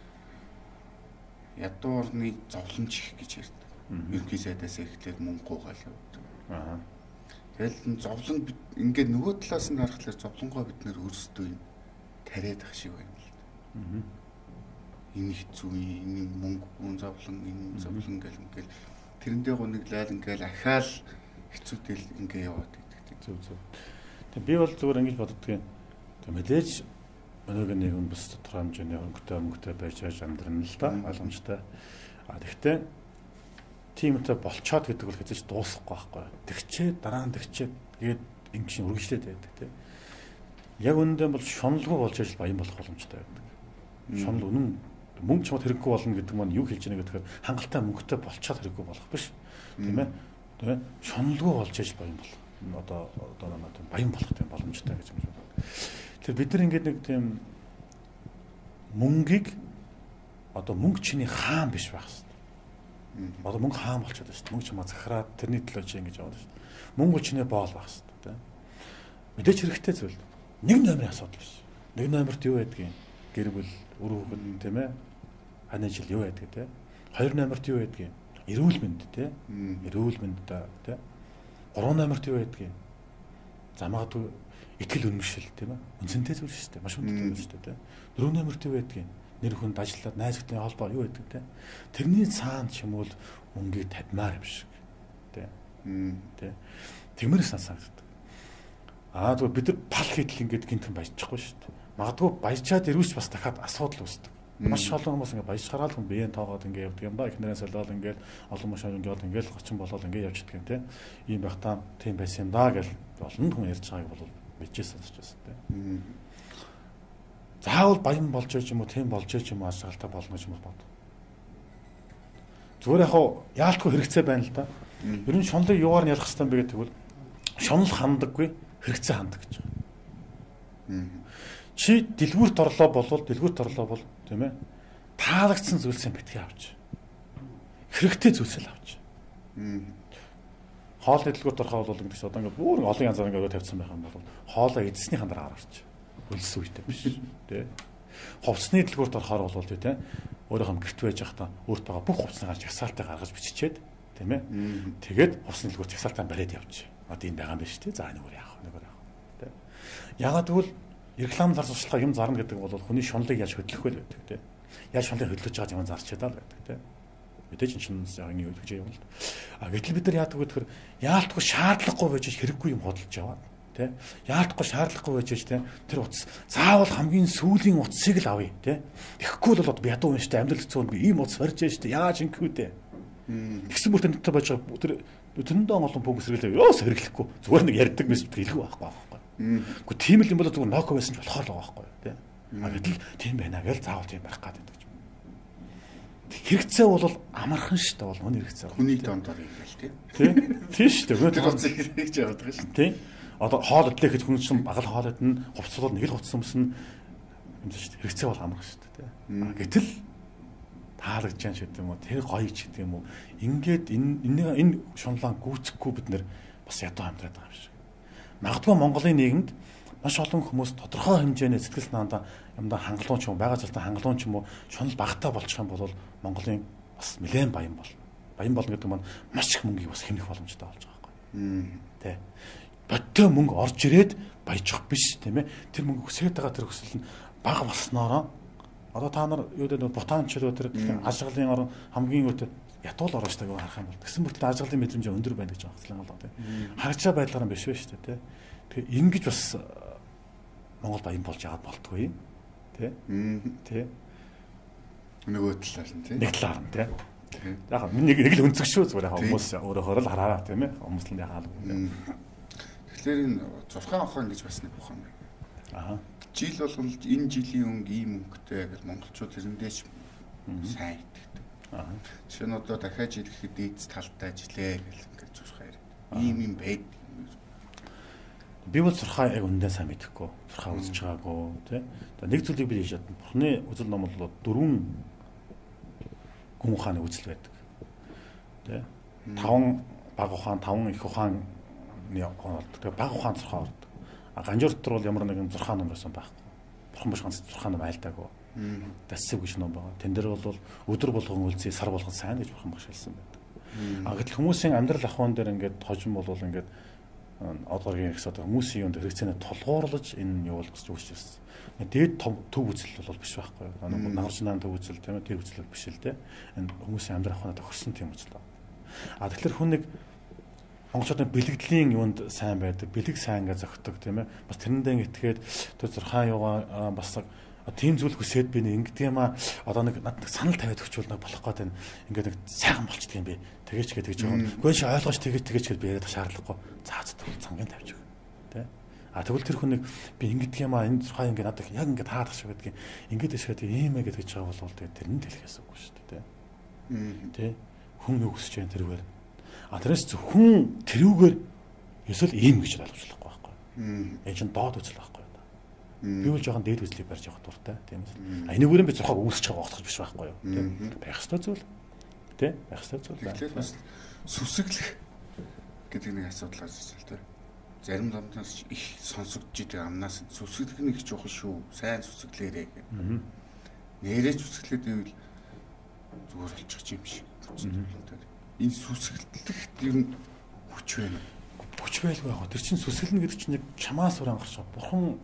ядуу орны зовлонч их гэж ярьдаг. Ерөнхий сайдаас эхлээд мөнгө гуугаал явдаг. Тэгэл зовлон ингээд нөгөө талаас нь харахад зовлонгоо бид нэр өөрсдөө юм тариад ах шиг байна л да. Энэ хэцүү энэ мөнгө зовлон энэ зовлон гэл ингээл тэрэндээ гоныг лайл ингээл ахаал хэцүүтэл ингээ яваад байдаг. Зөв. Тэг би бол зүгээр ингэж боддгийн. Тэг мэдээж өнөөгийн нийгэм бас тодорхой хэмжээний өнгөтэй байж амьдрна л да. Ойлгомжтой. Тэгэхдээ тиймтэй болцоод гэдэг бол хэзээ ч дуусахгүй байхгүй. Тэгчээ дараа нь тэгчээ тэгээд ингэ чинь үргэлжлээд байдаг тийм. Яг үүндээ бол шуналгүй болж ажил баян болох боломжтой байдаг. Шунал үнэн мөнгө чамд хэрэггүй болно гэдэг маань юу хэлж байгаа гэхээр хангалттай мөнгөтэй болцоод хэрэггүй болох биш. Тийм ээ. Шуналгүй болж ажил баян болох. Одоо баян болох тийм боломжтой гэж юм байна. Тэгэхээр бид нар ингээд нэг тийм мөнгийг одоо мөнгө чиний хаан биш байх хэрэгтэй. Одоо мөнгө хаан болчиход байна шүү дээ. Мөнгө чамаа захираад тэрний төлөө чи ингэж яваад шүү дээ. Мөнгө чинээ боол байх шүү дээ. Мэдээч хэрэгтэй зүйл. Нэг номерын асуудал биш. Нэг номерт юу байдгийг гэр бүл, үр хүүхэд тийм ээ. Хань жил юу байдгийг тийм. Хоёр номерт юу байдгийг эрүүл мэнд тийм. Эрүүл мэнд тийм. Гурван номерт юу байдгийг замаагүй итгэл үнэмшил тийм ээ. Үнцэнтэй зүйл шүү дээ. Маш үнэтэй зүйл шүү дээ. Дөрөв номерт юу байдгийг нэр хүнд ажиллаад найз нөхдөний холбоо юу гэдэг те. Тэрний цаана ч юм уу мөнгийг тавьмаар юм шиг. Тэ. Тэ. Тиймэрхүү санагддаг. Тэгвэл бид нар пал хийдэл ингээд гинтхэн баяжчихгүй шүү дээ. Магадгүй баяжчаад ирвч бас дахиад асуудал үүсдэг. Маш олон хүмүүс ингээд баяжхараа л хүн биеийн тоогоод ингээд явдаг юм ба. Эхнэрээ солиод ингээд олон машин ингээд гочин болоод ингээд явж идэх юм те. Ийм байхдаа тийм байсан юм да гэж олон хүн ярьж байгааг бол мэдчихсэн сонсч байсан те. Заавал баян болж иж юм уу, тийм болж иж юм уу асуултаа болно гэж юм бод. Зүгээр яалтгүй хэрэгцээ байна л да. Ер нь шунлыг юугаар нь ярих хэрэгтэй юм бэ гэдэг тэгвэл шунал хандаггүй, хэрэгцээ хандаг гэж байна. Чи дэлгүүрт орлоо бол тийм ээ. Таалагдсан зүйлсээ битгий авч. Хэрэгтэй зүйлсээ л авч. Хоол дэлгүүрт орохоо бол ингэж одоо ингээд бүр олон янзаар ингээд тавьсан байх юм бол хоолоо эдснийхэн дараа гарч. Хөлсөн үедээ биш тий. Хувцсны дэлгүүрт орохоор бол тий өөрөөхөө гэрт байж байхдаа өөртөө бүх хувцснаа гарч жагсаалтаа гаргаж биччихээд тийм ээ. Тэгээд хувцсны дэлгүүрт жагсаалтаа бариад явж. Одоо энэ байгаа юм биш тий. За нэг яах тий. Ягаад гэвэл реклам зар сурталчилгаа юм зарна гэдэг бол хүний шунлыг яаж хөдлөх вэ гэдэг тий. Яаж шунлыг хөдлөж байгаа юм зарчаад л гэдэг тий. Мэдээж энэ нэг хөдлөж явна л. Гэтэл бид нар яадаг вэ гэхээр яалтгүй шаардлагагүй байж хэрэггүй юм хөдөлж яваа. Яалтгүй шаардлагагүй байж тэ тэр утас заавал хамгийн сүүлийн утсыг л авъя тэ. Тэгэхгүй бол би ядуу юм штэ амьдрал хэцүү би ийм утас барьж штэ яаж ингэв дээ. Тэгсэн бүр тэнтэй байж байгаа тэр тэрэндээ олон фокус хэрэглээ ёос хэрэглэхгүй зүгээр нэг ярьдаг мессеж хэлгүй байхгүй. Гэхдээ тийм л юм бол зүгээр ноко байсан ч болохоор л байгаа байхгүй тэ. Гэтэл тийм байна гэж заавал тийм байх гэдэг гэж. Хэрэгцээ бол амархан штэ бол хүний хэрэгцээ. Хүний дондор юм байл тэ. Тийм штэ. Тэр утсыг хэрэгж яваад байгаа штэ. Тийм. Одоо хоол идлээ гэж хүн чинь багал хоол идэн хувцсууд нэг л хувцсан юмс нь юм шүү дээ. Хэрэгцээ бол амарх шүү дээ. Гэтэл таалагдж байгаа ч гэдэг юм уу, тэр гоё ч гэдэг юм уу. Ингээд энэ шунлаан гүйцэхгүй бид нэр бас ядуу амьдраад байгаа юм шиг. Магадгүй Монголын нийгэмд маш олон хүмүүс тодорхой хэмжээний сэтгэл санаандаа юмдаа хангалуун ч юм байгаа залтаа хангалуун ч юм уу шунал багтаа болчих юм бол Монголын бас нэлээд баян болно. Баян болно гэдэг нь маш их мөнгийг бас хэмнэх боломжтой болж байгаа байхгүй. Тэ. Бодтой мөнгө орж ирээд баяжих биш тийм ээ. Тэр мөнгө хүсээд байгаа тэр хүсэл нь бага болсноороо одоо та нар юу гэдэг ботанчлууд тэр ажиглалын орон хамгийн үүтэй ятуул орно шүү дээ харах юм бол тэгсэн мөртлөө ажиглалын мэдрэмж өндөр байна гэж байгаа хэвлэн болоо тийм. Харагчаа байдлаар нь биш вэ шүү дээ тийм. Тэгэхээр ингэж бас Монгол баян болж яагаад болтгүй тий. Тий. Нөгөө талаар нь тий. Нэг талаар нь тий. Яг нэг л өнцөг шүү зүгээр яг хүмүүс өөрөөр л хараа тийм ээ. Хүмүүс л яхаа л. Тэгэхээр энэ 6 ухаан гэж бас нэг ухаан байна. Аа. Жил болгон энэ жилийн өнгө ийм өнгөтэй гэж монголчууд тэрэндээ ч сайн итгэдэг. Аа. Жишээ нь одоо дахиад жил гэхэд дээдс талтай жилээ гэж ингээд зурхаа яриад. Ийм байд. Би бол зурхаа яг үндэ сайн мэдэхгүй. Зурхаа үзэж байгаагүй тий. Тэгээ нэг зүйлийг би хийж чадна. Бурхны үзэл ном бол 4 гүн ухааны үзэл байдаг. Тэ? 5 баг ухаан, 5 их ухааны ордог. Тэгээ баг ухаан зурхаа ордог. А ганжуур дотор бол ямар нэгэн зурхаа ном байсан байхгүй. Бурхан биш ганц зурхаа ном айлдаагүй. Дасцэг гэж ном байгаа. Тэн дээр бол өдөр болгон үлзий, сар болгон сайн гэж бурхан багш хэлсэн байдаг. А гэтэл хүмүүсийн амьдрал ахуйн дээр ингээд хожим болвол ингээд одоогийн их одоо хүмүүсийн юунд хэрэгцээний толгуурлаж энэ юу болгож өгч ирсэн. Дээд төв үзэл бол биш байхгүй. Нагарчнаан төв үзэл тийм ээ тэр үзэл биш л дээ. Энэ хүмүүсийн амьдрал ахуйнаа тохирсон тийм үзэл байна. А тэгэхээр хүн нэг монголчуудын бэлгэдлийн юунд сайн байдаг, бэлэг сайн гэж зөгтөг тийм ээ. Бас тэрэндээ итгээд тэр зурхаа юугаа бас тийм зүйл хүсээд би нэг ингэдэг юм а одоо нэг надад санал тавиад өгчвөл нэг болох гээд байна. Ингээд нэг сайхан болчдөг юм би. Тэгээч гэж байгаа. Гэхдээ чи ойлгооч тэгээч гэж би яриад шаардлагагүй. Заацтай цангийн тавьж өг. Тэ? А тэгвэл тэр хүн нэг би ингэдэг юм а энэ зурхаа ингээд надад яг ингээд хаадах шиг гэдэг. Ингээд дэшгээд ийм ээ гэж байгаа бол тэр нь тэлхээс үгүй шүү дээ. Тэ? Хүн юу хүсэж байгаа тэрүүгээр. А тэрээс зөвхөн тэрүүгээр эсвэл ийм гэж ойлгочлохгүй байхгүй. Энэ чинь доод үзэл байхгүй. Би бол жоохон дээд үзлийг барьж явах дуртай тийм ээ. А энэгээр би зурхаг үүсэж байгаа утгаж биш байхгүй юу. Тийм. Байх ёстой зүйл. Тийм. Байх ёстой зүйл байна. Тэгэхээр бас сүсэглэх гэдэг нэг асуудал гарч ирсэн л дээ. Зарим ламтаас их сонсогдож байгаа амнаас сүсэглэх нь их чухал шүү. Сайн сүсэглээрэй гэх. Нэрээ сүсэглээд байвал зүгээр болчих юм шиг. Энэ сүсэглэлт ер нь хүч байна. Хүч байлгүй яг. Тэр чинь сүсгэлнэ гэдэг чинь яг чамаас уран гарч байгаа.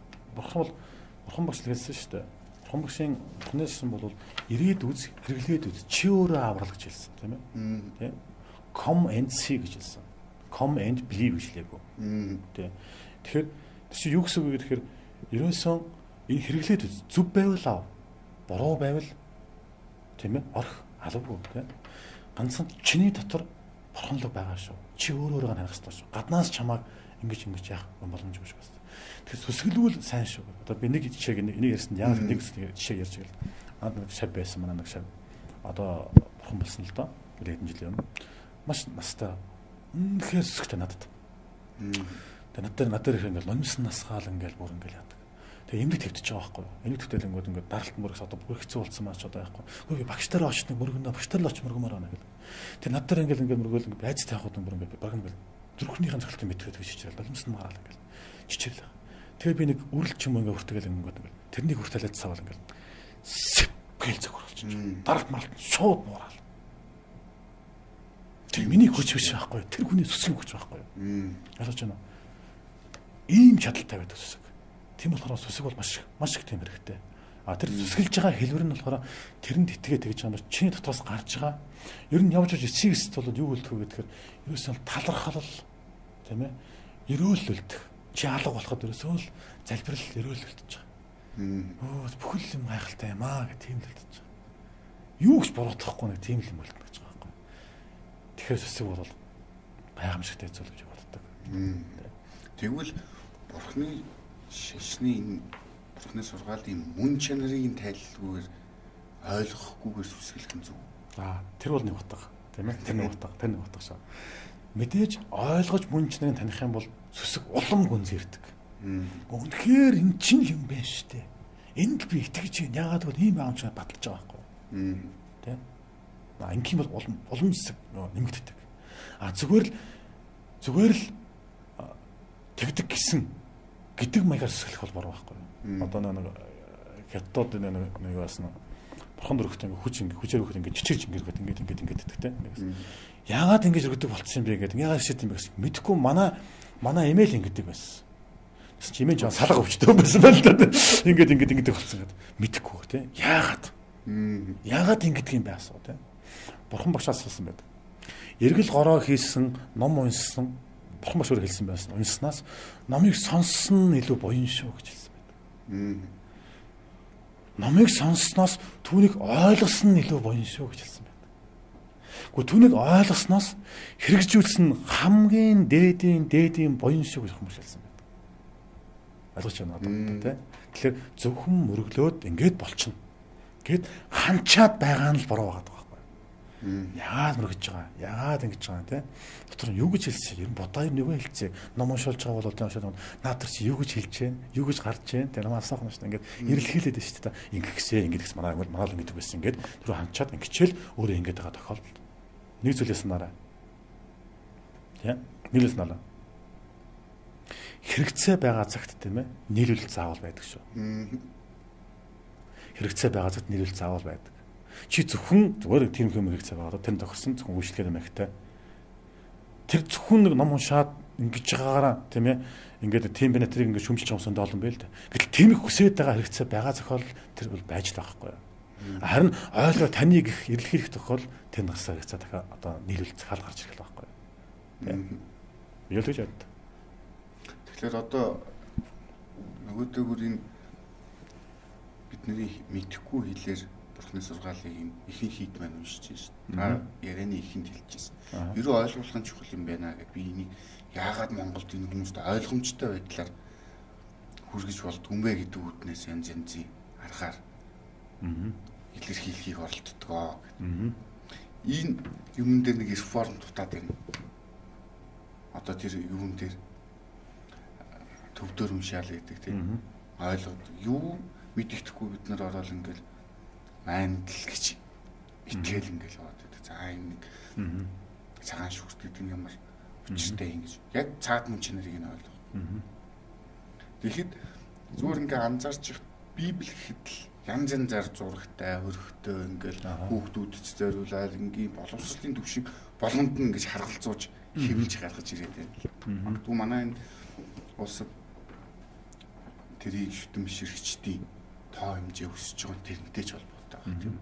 Бурхан багш л хэлсэн шүү дээ. Бурхан багшийн Бурханаас бол ирээд үз, хэрэглээд үз. Чи өөрөө аврал гэж хэлсэн тийм ээ. Тийм. Come and see гэж хэлсэн. Come and believe гэж хэлээгүй. Тийм. Тэгэхээр тэр чи юу гэсэн үг вэ гэхээр ерөөсөн энэ хэрэглээд үз. Зүв байвал ав. Буруу байвал тийм ээ. Орх алавгүй тийм. Ганцхан чиний дотор Бурхан л байгаа шүү. Чи өөрөөрөө хангах хэрэгтэй шүү. Гаднаас чамааг ингэж яах боломжгүй шүү. Тэгэхээр сүсгэлвэл сайн шүү. Одоо би нэг жишээг энийг ярьсан яг нэг жишээ ярьж байл. Наад нэг шав байсан манай нэг шав. Одоо бурхан болсон л доо. Хэдэн жилийн өмнө. Маш настай. Үнэхээр сүсгтэй надад. Тэгээ надад их ингээл номсон насгаал ингээл бүр ингээл яадаг. Тэгээ эмгэг твтэж байгаа байхгүй юу? Эмгэг твтэлэнгүүд ингээд даралт мөрөс одоо бүр хэцүү болсон маач одоо яахгүй. Хөөе багштайраа очно мөргөнө багштайраа оч мөргөмөр байна гэдэг. Тэгээ над дээр ингээл мөргөөл ингээд айцтай явахад бүр ингээд баг ингээл зүрхнийхэн цогцолтын мэтгэж гэж хичээл. Номсон магаал ингээл чичээл. Тэгээ би нэг үрэлч юм ингээ хүртэл ингээд тэрнийг хүртэлээд цавал ингээд гэл зөвхөрлж. Даралт маралт шууд муурал. Тэр миний хүч биш байхгүй. Тэр хүний сүсгийн хүч байхгүй. Ялаж байна. Ийм чадaltaй байдаг сүсэг. Тийм болохоор сүсэг бол маш их тийм хэрэгтэй. А тэр сүсгэлж байгаа хэлбэр нь болохоор тэрэнд итгээд тэгж байгаа юм чинь дотроос гарч байгаа. Ер нь явж эцсийн эсэд бол юу болтгоо гэхээр ерөөсөө талархал тийм ээ. Өрөөлөлдөх. Чи алга болоход ерөөсөө л залбирал өрөөлөлдөж байгаа. Бүхэл юм гайхалтай юм аа гэх тийм л хэлж байгаа. Юу ч буруудахгүй нэг тийм л юм болтно гэж байгаа байхгүй. Тэгэхээр сүсэг бол гайхамшигтай зүйл гэж боддог. Тэгвэл бурхны шашны энэ бурхны сургаалын мөн чанарыг тайлбаргүйгээр ойлгохгүйгээр сүсгэлэх нь зөв. Тэр бол нэг утга тийм ээ. Тэр нэг утга шаа. Мэдээж ойлгож мөн чанарыг таних юм бол сүсэг улам гүнзгийрдэг. Үнэхээр эн чинь юм байна шүү дээ. Энд л би итгэж байна. Яагаад гэвэл ийм аамч баталж байгаа байхгүй. Тэ? Ингийн бол улам зүсэг нэмэгддэг. Зүгээр л тэгдэг гэдэг маягаар сүсгэлэх бол буруу байхгүй. Одоо нэг хятад нэг бас бурхан дөрөхтэй хүчээр өгөх ингээд чичирж ингээд гэдэг тэ. Яагаад ингэж өргөдөг болцсон юм бэ гэдэг. Яагаад шийд юм бэ гэсэн. Мэдхгүй манай эмэйл ингэдэг байсан. Тэс чи эмээ жоо салга өвчтэй байсан байл та. Ингээд болцсон гэдэг. Мэдхгүй те. Яагаад ингэдэг юм бэ асуу те. Бурхан багшаас асуусан байдаг. Эргэл гороо хийсэн, ном унссан, бурхан багш өөр хэлсэн байсан. Унснаас номыг сонссон илүү буян шүү гэж хэлсэн. Номыг сонссноос түүнийг ойлгосон нь илүү буян шүү гэж хэлсэн байна. Гэхдээ түүнийг ойлгосноос хэрэгжүүлсэн хамгийн дээдийн буян шүү гэж хэлсэн байна. Ойлгож байна одоо тий. Тэгэхээр зөвхөн мөрөглөөд ингээд болчихно. Гэт ханчаад байгаа нь л буруу байгаа байхгүй. Яагаад мөрөгж байгаа? Яагаад ингэж байгаа тий? Дотор нь юу гэж хэлсэн? Ер нь бодоо юу хэлцээ? Ном уншуулж байгаа бол одоо уншаад наадар чи юу гэж хэлж байна? Юу гэж гарч байна? Тэр намаас асуух нь шүү дээ. Ингээд ирэлхийлээд байна шүү дээ. Ингээд гэсэн манай л ингэдэг байсан. Ингээд түрүү ханчаад ингэчээл өөрөө ингээд байгаа тохиолдол. Нэг зүйлээс нараа. Тий? Нийлээс нараа. Хэрэгцээ байгаа цагт тийм ээ нийлүүлэлт заавал байдаг шүү. Хэрэгцээ байгаа цагт нийлүүлэлт заавал байдаг. Чи зөвхөн зүгээр тийм хэм хэрэгцээ байгаа. Тэр тохирсон зөвхөн үйлчлэгээ нэмэхтэй. Тэр зөвхөн нэг ном уншаад ингэж байгаагаараа тийм ээ ингээд тийм бина тэрийг ингээд шүмжилж байгаа юмсан доолн бэ л дээ. Гэтэл тийм их хүсээд байгаа хэрэгцээ байгаа зохиол тэр бол байж байгаа байхгүй юу. Харин ойлгоо таныг их эрэлхийлэх тохиол тэр насаа хэрэгцээ дахиад одоо нийлүүлэлт захаал гарч ирэх байхгүй юу. Тийм. Юу л гэж боддог. Тэгэхээр одоо нөгөөдөөгөр энэ бидний мэдхгүй хэлээр Бурхны сургаалыг ихэнх хийд маань уншиж байна. Та ярианы ихэнд хэлчихсэн. Ерөө ойлгуулах нь чухал юм байна гэд би энийг яагаад Монголд энэ хүмүүст ойлгомжтой байдлаар хүргэж болдгүй бэ гэдэг үднээс янз янзын аргаар илэрхийлэхийг оролддгоо. Энэ юмн дээр нэг реформ дутаад байна. Одоо тэр юун дээр төвдөр уншаал гэдэг тийм ойлгоод юу мэддэхгүй бид нар ороод ингээл майндл гэж итгэл ингээл яваад байдаг. За энэ нэг цагаан шүүрт гэдэг нь ямар учиртай юм гэж яг цаад мөн чинэрийг нь ойлгох. Тэгэхэд зүгээр ингээ анзаарч их Библи гэхэд л янз янзаар зурагтай, хөрхтэй ингээл хүүхдүүдэд зориулаад ингийн боловсролын төвшиг болгонд нь ингэж харгалзууж хэвлж гаргаж ирээд байна. Магадгүй манай энэ улсад тэрийг шүтэмширчдийн тоо хэмжээ өсөж байгаа тэрнтэй ч холбоотой байна тийм.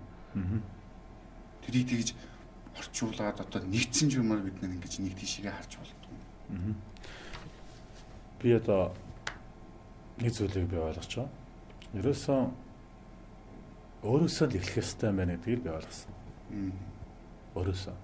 Тэрийг тэгж орчуулад одоо нэгдсэн журмаар бид нэг ингэж нэг тийшээ харж болдгоо. Би одоо нэг зүйлийг би ойлгож байгаа. Ерөөсөө өөрөөсөө л эхлэх ёстой байна гэдгийг би ойлгосон. Өөрөөсөө.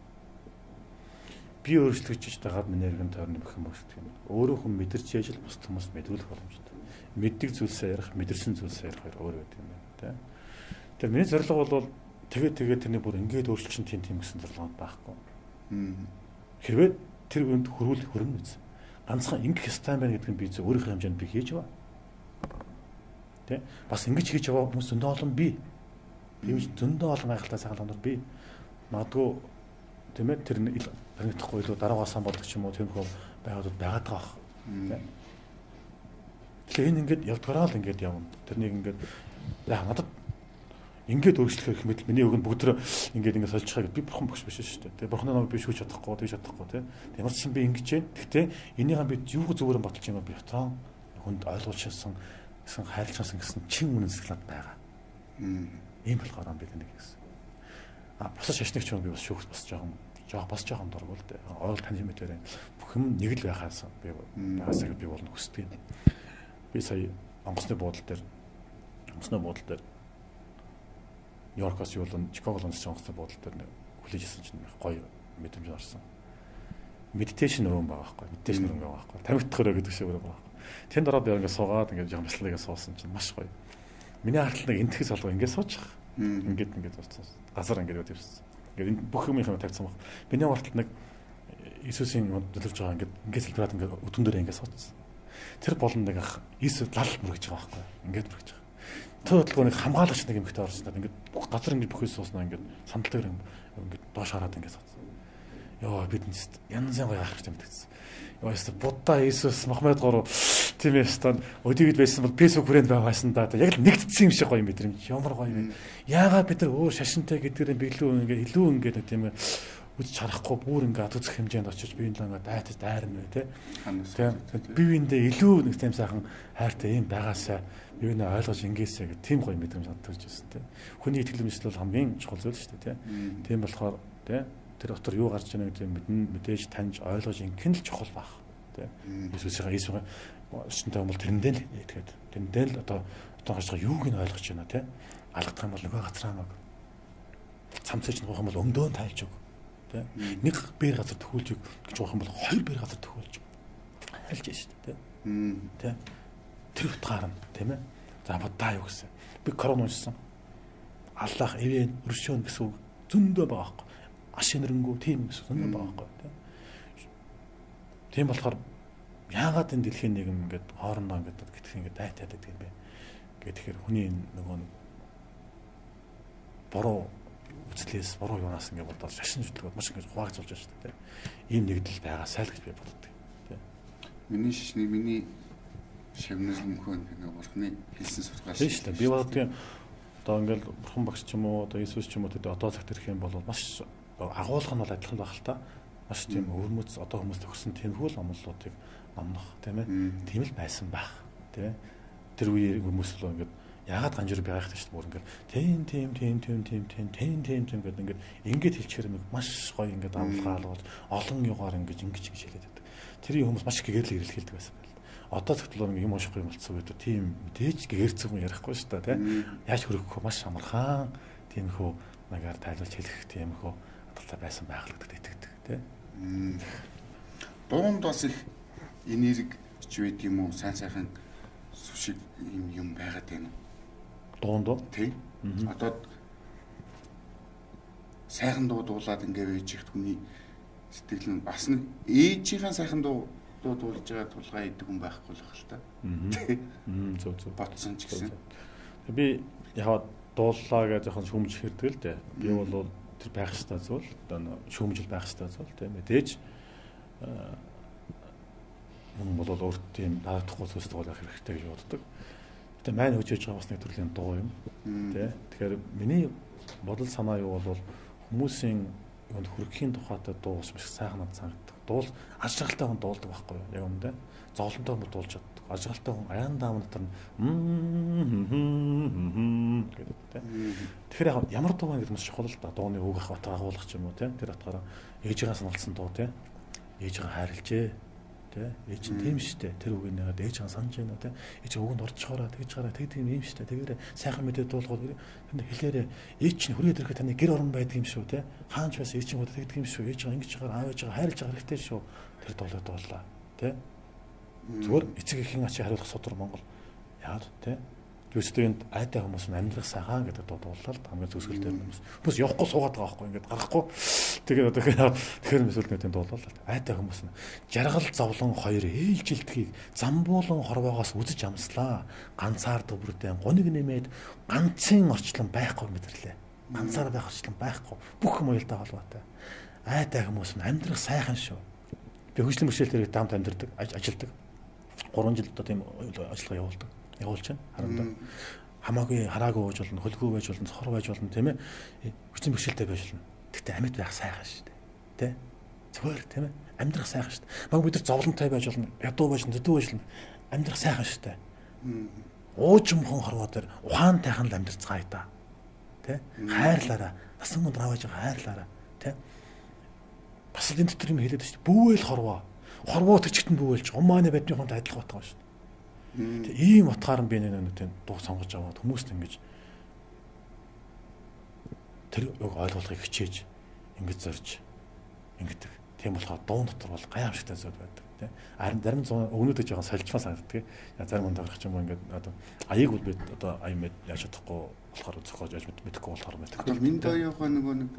Би өөрчлөгдөж дагаад миний эргэн тойрны бүх юм өөрчлөгдөх юм. Өөрөө хүн мэдэрч яж л бус хүмүүст мэдүүлэх боломжтой. Мэддэг зүйлсээ ярих, мэдэрсэн зүйлсээ ярих хоёр өөр байдаг юм байна, тийм. Тэгэхээр миний зорилго бол тэгээд тэрний бүр ингээд өөрчлөсөн тийм гэсэн зорилго байхгүй. Хэрвээ тэр үнд хөрвөн үз. Ганцхан ингэх ёстой байна гэдэг нь би зөв өөрийнхөө хэмжээнд би хийж байгаа. Тэ? Бас ингэж хийж байгаа хүмүүс зөндөө олон би. Би зөндөө олон гайхалтай цагаан нар би. Магадгүй тийм ээ тэр баригдахгүй илүү дараагаасан болдог ч юм уу тийм хөө байгаад байгаа. Тэ? Тэгэхээр энэ ингээд явдгараа л ингээд явна. Тэрнийг ингээд яа надад ингээд өөрчлөх хэрэг мэт миний өгн бүгд ингээд сольчихаа гэд би бурхан багш биш шүү дээ. Тэгээ бурханы намайг би шүүж чадахгүй, тэгж чадахгүй тийм. Ямар ч юм би ингэж байна. Гэхдээ энийгээ би юу зүгээр баталж юм би хотон хүнд ойлгуулчихсан гэсэн хайрлцсан гэсэн чин үнэн сэтгэлд байгаа. Ийм болохоор би нэг гэсэн. Бусад шашнагч юм би бас шүүх бас жоохон дургуул дээ. Ойл тань хэмээтээр бүх юм нэг л байхаас би байгаасаа би болно хүсдэг юм. Би сая онгоцны буудлын дээр Нью-Йоркоос юулан Чикагоос онгоцны буудлын дээр хүлээжсэн чинь гоё мэдрэмж орсон. Медитейшн руу байгаа байхгүй. Медитейшн руу байгаа байхгүй. Тамхитхороо гэдэг шиг байгаа байхгүй. Тэнд ороод яг ингээд суугаад ингээд жоохон бяцлагаа суусан чинь маш гоё. Миний харалтныг энтгэс олгоо ингээд суучих. Ингээд уцсан. Газар ингээд яваад ирсэн. Ингээд энэ бүх юм тавьсан баг. Миний харалтныг Иесусийн төлөвж байгаа ингээд сэлбраад ингээд өдөн дээр ингээд суудсан. Тэр болон нэг ах Иесус лал мөргөж байгаа байхгүй. Ингээд мөргөж байгаа. Тэр бодлогоо нэг хамгаалагч нэг эмэгтэй орсон. Ингээд бүх газар ингээд бүхээс сууснаа ингээд сандалтаар ингээд доош хараад ингээд суудсан. Йоо бид янз янз яах гэж мэдгэсэн. Йоо яста Будда, Иесус, Мохаммед гурав тийм ястаа өдийгд байсан бол Facebook хүрээнд байгаасан да. Яг л нэгдсэн юм шиг гоё мэдрэмж. Ямар гоё юм. Яагаад бид нар өөр шашинтай гэдгээр биглүү ингээд илүү ингээд тийм ээ үз чарахгүй бүр ингээд үзэх хэмжээнд очиж би энэ л ингээд дайрна үү те. Тийм бивэндээ илүү нэг тийм сайхан хайртай юм байгаасаа юу нэ ойлгож ингээсэ гэх тийм гоё мэдрэмж төрж ирсэн те. Хүний итгэл үнэмшил бол хамгийн чухал зүйл шүү дээ те. Тийм болохоор те тэр дотор юу гарч ийнэ гэдэг мэдээж таньж ойлгож инхэн л чухал баг. тий. Иесусийн шинтэй бол тэрэндээ л тэгээд тэрэндээ л одоо гашгаа юуг нь ойлгож байна тий. Алгадах юм бол нөгөө газраа нэг цамцаж нуух юм бол өмдөөн тайлж өг тий. Нэг бээр газар төхүүлж өг гэж уух юм бол хоёр бээр газар төхүүлж айлж шүү дээ тий. Тэр утгаар нь тийм ээ. За бодаа юу гэсэн. Би корон уншсан. Аллах эвэн өршөөн гэсэн үг зөндөө байгаа байхгүй. Ашинрэнгүү тийм гэсэн зөндөө байгаа байхгүй тий. Тийм болохоор яагаад энэ дэлхийн нийгэм ингээд хоорондоо ингээд гэтгэх ингээд дайтаад байдаг юм бэ? Тэгэхээр хүний нөгөө нэг буруу үзлээс буруу юунаас ингээд бодоод шашин зүтгэлүүд маш ингэж хуваагдуулж байна шүү дээ. Ийм нэгдэл байгаа сайл гэж би боддог тий. Миний шишний миний шавнал мөнхөн нэг бурхны хэлсэн сургаал шүү дээ. Би боддог одоо ингээд бурхан багш ч юм уу одоо Иесус ч юм уу тэгээд одоо цагт ирэх юм бол маш агуулга нь бол адилхан байх л та. Маш тийм өвөрмөц одоо хүмүүс төгсөн тиймэрхүү л амлуудыг номнох тийм ээ. Тийм л байсан байх тийм ээ. Тэр үеийн хүмүүс л ингээд яагаад ганжир байгаах гэж бүр ингээд тийм гэдэг ингээд хэлчихээр маш гоё ингээд амлгаалуулж олон югаар ингэж хэлээд байдаг. Тэр хүмүүс маш гэгэрл ирэлхийлдэг байсан байл. Одоо зөвхөн юм уушгүй юм болцсон гэдэг тийм мэдээж гэгэрцэг юм ярихгүй шүү дээ тийм. Яаж хөрөхгүй маш амархан тиймэрхүү нагаар тайлбарч хэлэх тиймэрхүү хадгалтай байсан байхлагдаг итгэдэг тийм. Дуунд бас их энерги ч байд юм уу сайн сайхан сүшиг юм байгаад байна. Дуунд тий. Одоо сайхан дуу дуулаад ингээд байж ихт хүний сэтгэл нь бас нэг ээжийнхээ сайхан дуу дуулж байгаа тулгай идэг хүн байхгүй л байх л та. Тий. Зөв. Ботсон ч гэсэн. Би яг дууллаа гэж жоохон шүүмж хэрдэг л дээ. Би бол тэр байх ёстой зүйл одоо шүүмжил байх ёстой зүйл тийм мэдээж мөн бол өөрт тийм наадахгүй зүйлс болох хэрэгтэй гэж боддог. Гэтэ маань хөгжиж байгаа бас нэг төрлийн дуу юм тийм. Тэгэхээр миний бодол санаа юу бол хүмүүсийн юунд хүргэхийн тухайтай дуу маш сайхан над санагддаг. Дуул ажралтай хүн дуулдаг байхгүй юу? Яг юм да. Зовлонтой хүн дуулж чаддаг. Ажралтай хүн аян даам дотор гэдэг тийм. Тэгэхээр ямар дуу вэ гэдэг нь чухал л да. Дууны үг ах бат агуулгах ч юм уу тийм. Тэр утгаараа ээжигээ саналсан дуу тийм. Ээжигээ хайрлжээ. Тэ ээж нь тийм штэ тэр үг нэгээд ээж хаан санаж байна тэ ээж өгөнд орчихороо тэгж гараа тийм юм штэ тэгээрээ сайхан мэдээ дуулгаад хэлээрээ ээж чинь хүрээд ирэхэд таны гэр орон байдаг юм шүү тэ хаанч байсан ээж чинь удаа тэгдэг юм шүү ээж байгаа ингэж байгаа аав ээж байгаа хайрлаж байгаа хэрэгтэй шүү тэр дуулаад дууллаа тэ зүгээр эцэг эхийн ачаа хариулах судар Монгол яад тэ Юустынд айтай хүмүүс амьдрах сайхан гэдэг дуулаад хамгийн зөвсгөл дээр хүмүүс явахгүй суугаад байгаа байхгүй ингээд гарахгүй тэгээд одоо тэгэхээр мэсүүлнүүдийн дуулаад айтай хүмүүс нь жаргал зовлон хоёр ээлжилдгийг замбуулан хорвоогоос үзэж амслаа ганцаар дөврөдөө гуниг нэмээд ганцын орчлон байхгүй мэдэрлээ ганцаар байх орчлон байхгүй бүх юм уялдаа холбоотой айтай хүмүүс нь амьдрах сайхан шүү би хөгжлийн бэрхшээлээр дамт амьдардаг ажилдаг 3 жил одоо тийм ажиллагаа явуулдаг явуулж байна. Харагдаа. Хамаагүй хараагүй байж болно, хөлгүй байж болно, сохор байж болно тийм ээ. Хүчин бэрхшээлтэй байж болно. Гэхдээ амьд байх сайхан шүү дээ. Тэ? Зүгээр тийм ээ. Амьдрах сайхан шүү дээ. Магадгүй бид нар зовлонтой байж болно, ядуу байж болно, зөдөө байж болно. Амьдрах сайхан шүү дээ. Уужимхон хорвоо дээр ухаантайхан л амьдрцгаая та. Тэ? Хайрлаараа. Насан монд авааж байгаа хайрлаараа. Тэ? Бас л энэ дотор юм хэлээд шүү дээ. Бүүвэл хорвоо. Хорвоо төчгтэн бүүвэлж умааны badны хүнд адилхан батгаа шүү дээ. Ийм утгаар нь би нэг дуу сонгож аваад хүмүүст ингэж тэр ойлголтыг хичээж ингэж зорж ингэдэг. Тийм болохоор дуун дотор бол гайхамшигтай зүйл байдаг тийм. Харин зарим өгнөдөж жоохон сольжмаа санагддаг. Зарим хүн дарах юм ингээд одоо аяыг бол би одоо ая мэд яаж чадахгүй болохоор зохиож яаж мэдэхгүй болохоор мэдэхгүй. Одоо минь даяага нөгөө нэг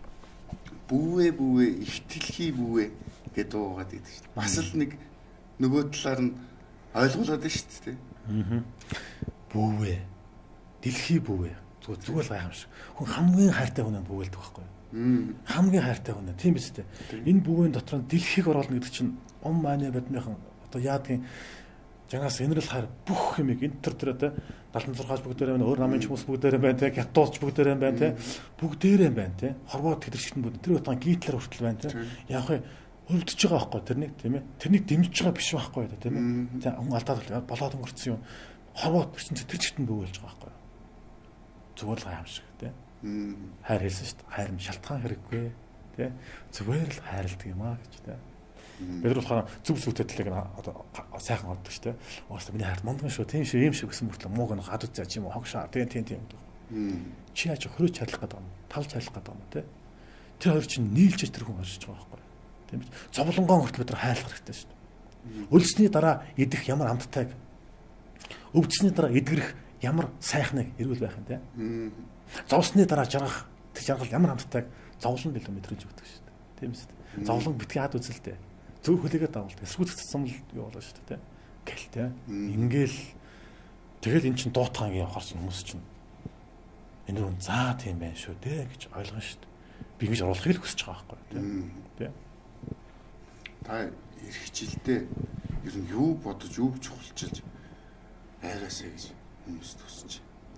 бүүвэ ихтэлхий бүүвэ гэдэг дуугаад идэв шүү дээ. Бас л нэг нөгөө талаар нь ойлгуулад байна шүү дээ. Аа. Бүүвэ. Дэлхий бүүвэ. Зүгээр л гайхамшиг. Хүн хамгийн хайртай хүн бүүвэлдэг байхгүй юу? Хамгийн хайртай хүн. Тийм биз дээ. Энэ бүүвэн дотор нь дэлхийг оруулна гэдэг чинь мааны бодныхан одоо яадгийн жангаас энэрл хайр бүх юмыг энэ төр одоо 76-аас бүгдээрээ байна. Өөр намын хүмүүс бүгдээрээ байна те. Гятууч бүгдээрээ байна те. Бүгдээрээ байна те. Хорвоо тэтэрчтэн бүгд тэр утгаан гитлэр хүртэл байна те. Яг хөө өвдөж байгаа байхгүй тэрнийг тийм ээ. Тэрнийг дэмжиж байгаа биш байхгүй да тийм ээ. За хүн алдаад болоод өнгөрцөн юм. Хорвоо төрсөн тэтэрчтэн бөвөлж байгаа байхгүй. Зүгээр л гайхамшиг тийм. Хайр хэлсэн шүү дээ. Хайр нь шалтгаан хэрэггүй тийм. Зүгээр л хайрладаг юм аа гэж тийм. Бид нар болохоор зүв зүйтэй талыг одоо сайхан боддог шүү дээ. Өөстө миний хард мондгон шүү, тийм шүү, ийм шүү гэсэн мөртлөө мууг нь гадууд заа чи юм уу хогшаа. Тийм. Чи яаж хөрөөж чадлах гэдэг юм. Талж чадлах гэдэг юм тий. Тэр хоёр чинь нийлж тэр хүн оршиж байгаа байхгүй. Тийм биз. Зовлонгоо хүртэл бид нар хайлах хэрэгтэй шүү дээ. Өлсний дараа идэх ямар амттайг өвдсөний дараа эдгэрэх ямар сайхныг эрүүл байх юм тий. Зовсны дараа жаргах тэр жаргал ямар амттайг зовлон билүү мэдрүүлж өгдөг шүү дээ. Тийм биз. Зовлон битгий хаад үзэлтэй. Зөв хүлээгээд авалт. Эсвүүцэх цэцэн л юу болоо шүү дээ. Гэл тий. Ингээл тэгэл эн чин дуутахын явахарч хүмүүс чинь энэ хүн заа тийм байх шүү дээ гэж ойлгоно шүү дээ. Би ингэж оруулахыг л хүсэж байгаа байхгүй тий. Та ирэх жилдээ ер нь юу бодож юу чухалчилж айгаасаа гэж хүмүүс төсөж.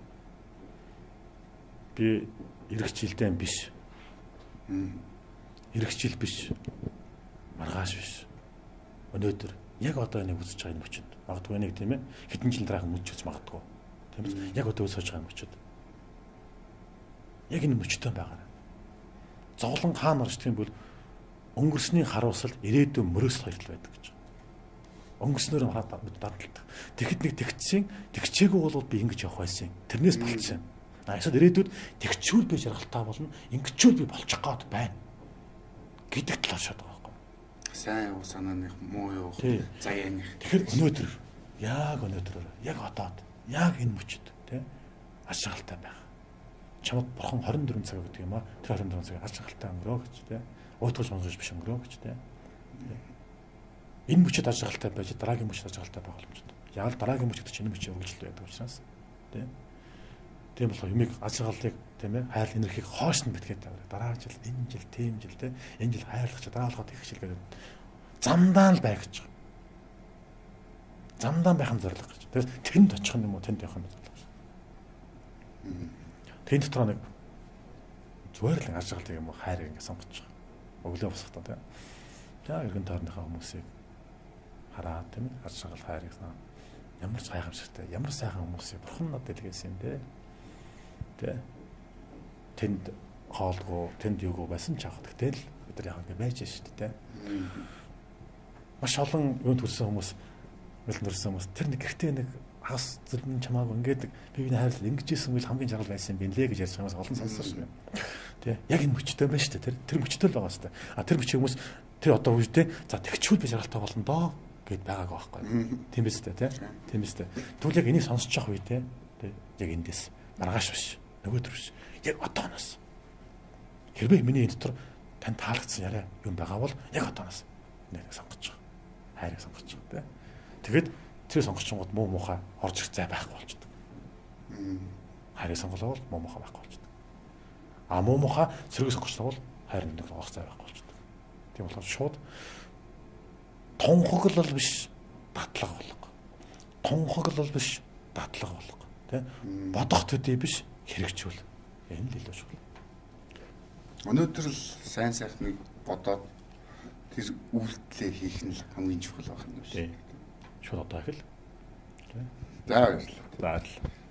Би ирэх жилдээ биш. Ирэх жил биш. Маргааш биш. Өнөөдөр яг одоо энийг үзэж байгаа энэ мөчөд. Магадгүй нэг тийм ээ хэдэн жил дараахан мөчөж магадгүй. Тийм үү? Яг одоо үзэж байгаа энэ мөчөд. Яг энэ мөчтөн байгаа. Зовлон хаана орж тийм бол өнгөрсний харуулсал ирээдүйн мөрөөсөл хоёрл байдаг гэж. Өнгөрснөөр дадалдаг. Тэгэхэд нэг тэгчээгүй бол би ингэж явах байсан. Тэрнээс болцсон. Эсвэл ирээдүйд тэгчүүл би жаргалтай болно. Ингэчүүл би болчих гээд байна. Гэдэг талаар шат байгаа байхгүй. Сайн уу санааных муу юу заяаных. Тэгэхээр өнөөдөр яг одоод яг энэ мөчөд тий аж шалгалтай байх. Чамд бурхан 24 цаг гэдэг юм аа. Тэр 24 цаг аж шалгалтай өнгөрөө гэж тий. Уйтгаж унжиж биш өнгөрөө гэж тий. Энэ мөчөд аж шалгалтай байж дараагийн мөчөд аж шалгалтай байх боломжтой. Яг дараагийн мөчөд чинь энэ мөчөд үргэлжлэл байдаг учраас тий. Тийм болохоор юмыг аж шалгалыг тийм ээ хайр энергийг хоош нь битгээд тавьдаг. Дараа жил энэ жил тийм жил тий. Энэ жил хайрлах чи дараалахад их жил гэдэг замдаа л байх гэж. Замдаа байх нь зорилго гэж. Тэгэхээр тэнд очих юм уу тэнд явах нь зорилго гэж. Тэнд дотор нэг зүгээр л аж шалгалыг юм уу хайрыг ингэ сонгож байгаа. Өглөө босохдоо тий. За эргэн тойрныхаа хүмүүсийг хараад тийм ээ аж шалгал хайрыг ямар сайхамшигтай ямар сайхан хүмүүсийг бурхан надад илгээсэн юм бэ. Тэнд хоолгоо тэнд юуг байсан ч авах гэтэл бид нар яг ингэ байж шүү дээ. Маш олон юунд төрсэн хүмүүс мэлнэрсэн хүмүүс тэр нэг гэртээ нэг хас зүрхэн чамаагүй ингээд бивний хайрлал ингэжсэн үйл хамгийн жаргал байсан юм бинлээ гэж ярьж байгаас олон сонссон шүү дээ. Яг энэ мөчтэй байна шүү дээ. Тэр мөчтэй л байгаа шүү дээ. Тэр мөчийн хүмүүс тэр одоо үедээ за тэгчүүл би жаргалтай болно доо гэд байгаагаа байхгүй. Тийм биз дээ тийм биз дээ. Тэгвэл яг энийг сонсож явах үедээ яг эндээс маргааш биш нөгөөдөр биш яг одооноос хэрвээ миний энэ дотор тань таалагдсан яриа юм байгаа бол яг одооноос нэг сонгож байгаа. Хайрыг сонгож байгаа тийм. Тэгэд тэр сонгочгод муу муухай орж ирэх зай байхгүй болчихдог. Хайрыг сонголоо бол муу муухай байхгүй болчихдог. Муу муухай цэрэг сонгочлоо бол хайр нэг орох зай байхгүй болчихдог. Тийм болохоор шууд тунхаглал биш дадлага болго. Тунхаглал биш дадлага болго. Тэ? Бодох төдий биш хэрэгжүүл. Энэ л илүү чухал. Өнөөдөр л сайн сайхныг бодоод тэр үйлдэлээ хийх нь хамгийн чухал байх юм шиг. Шууд одоо их л. За баярлалаа. За.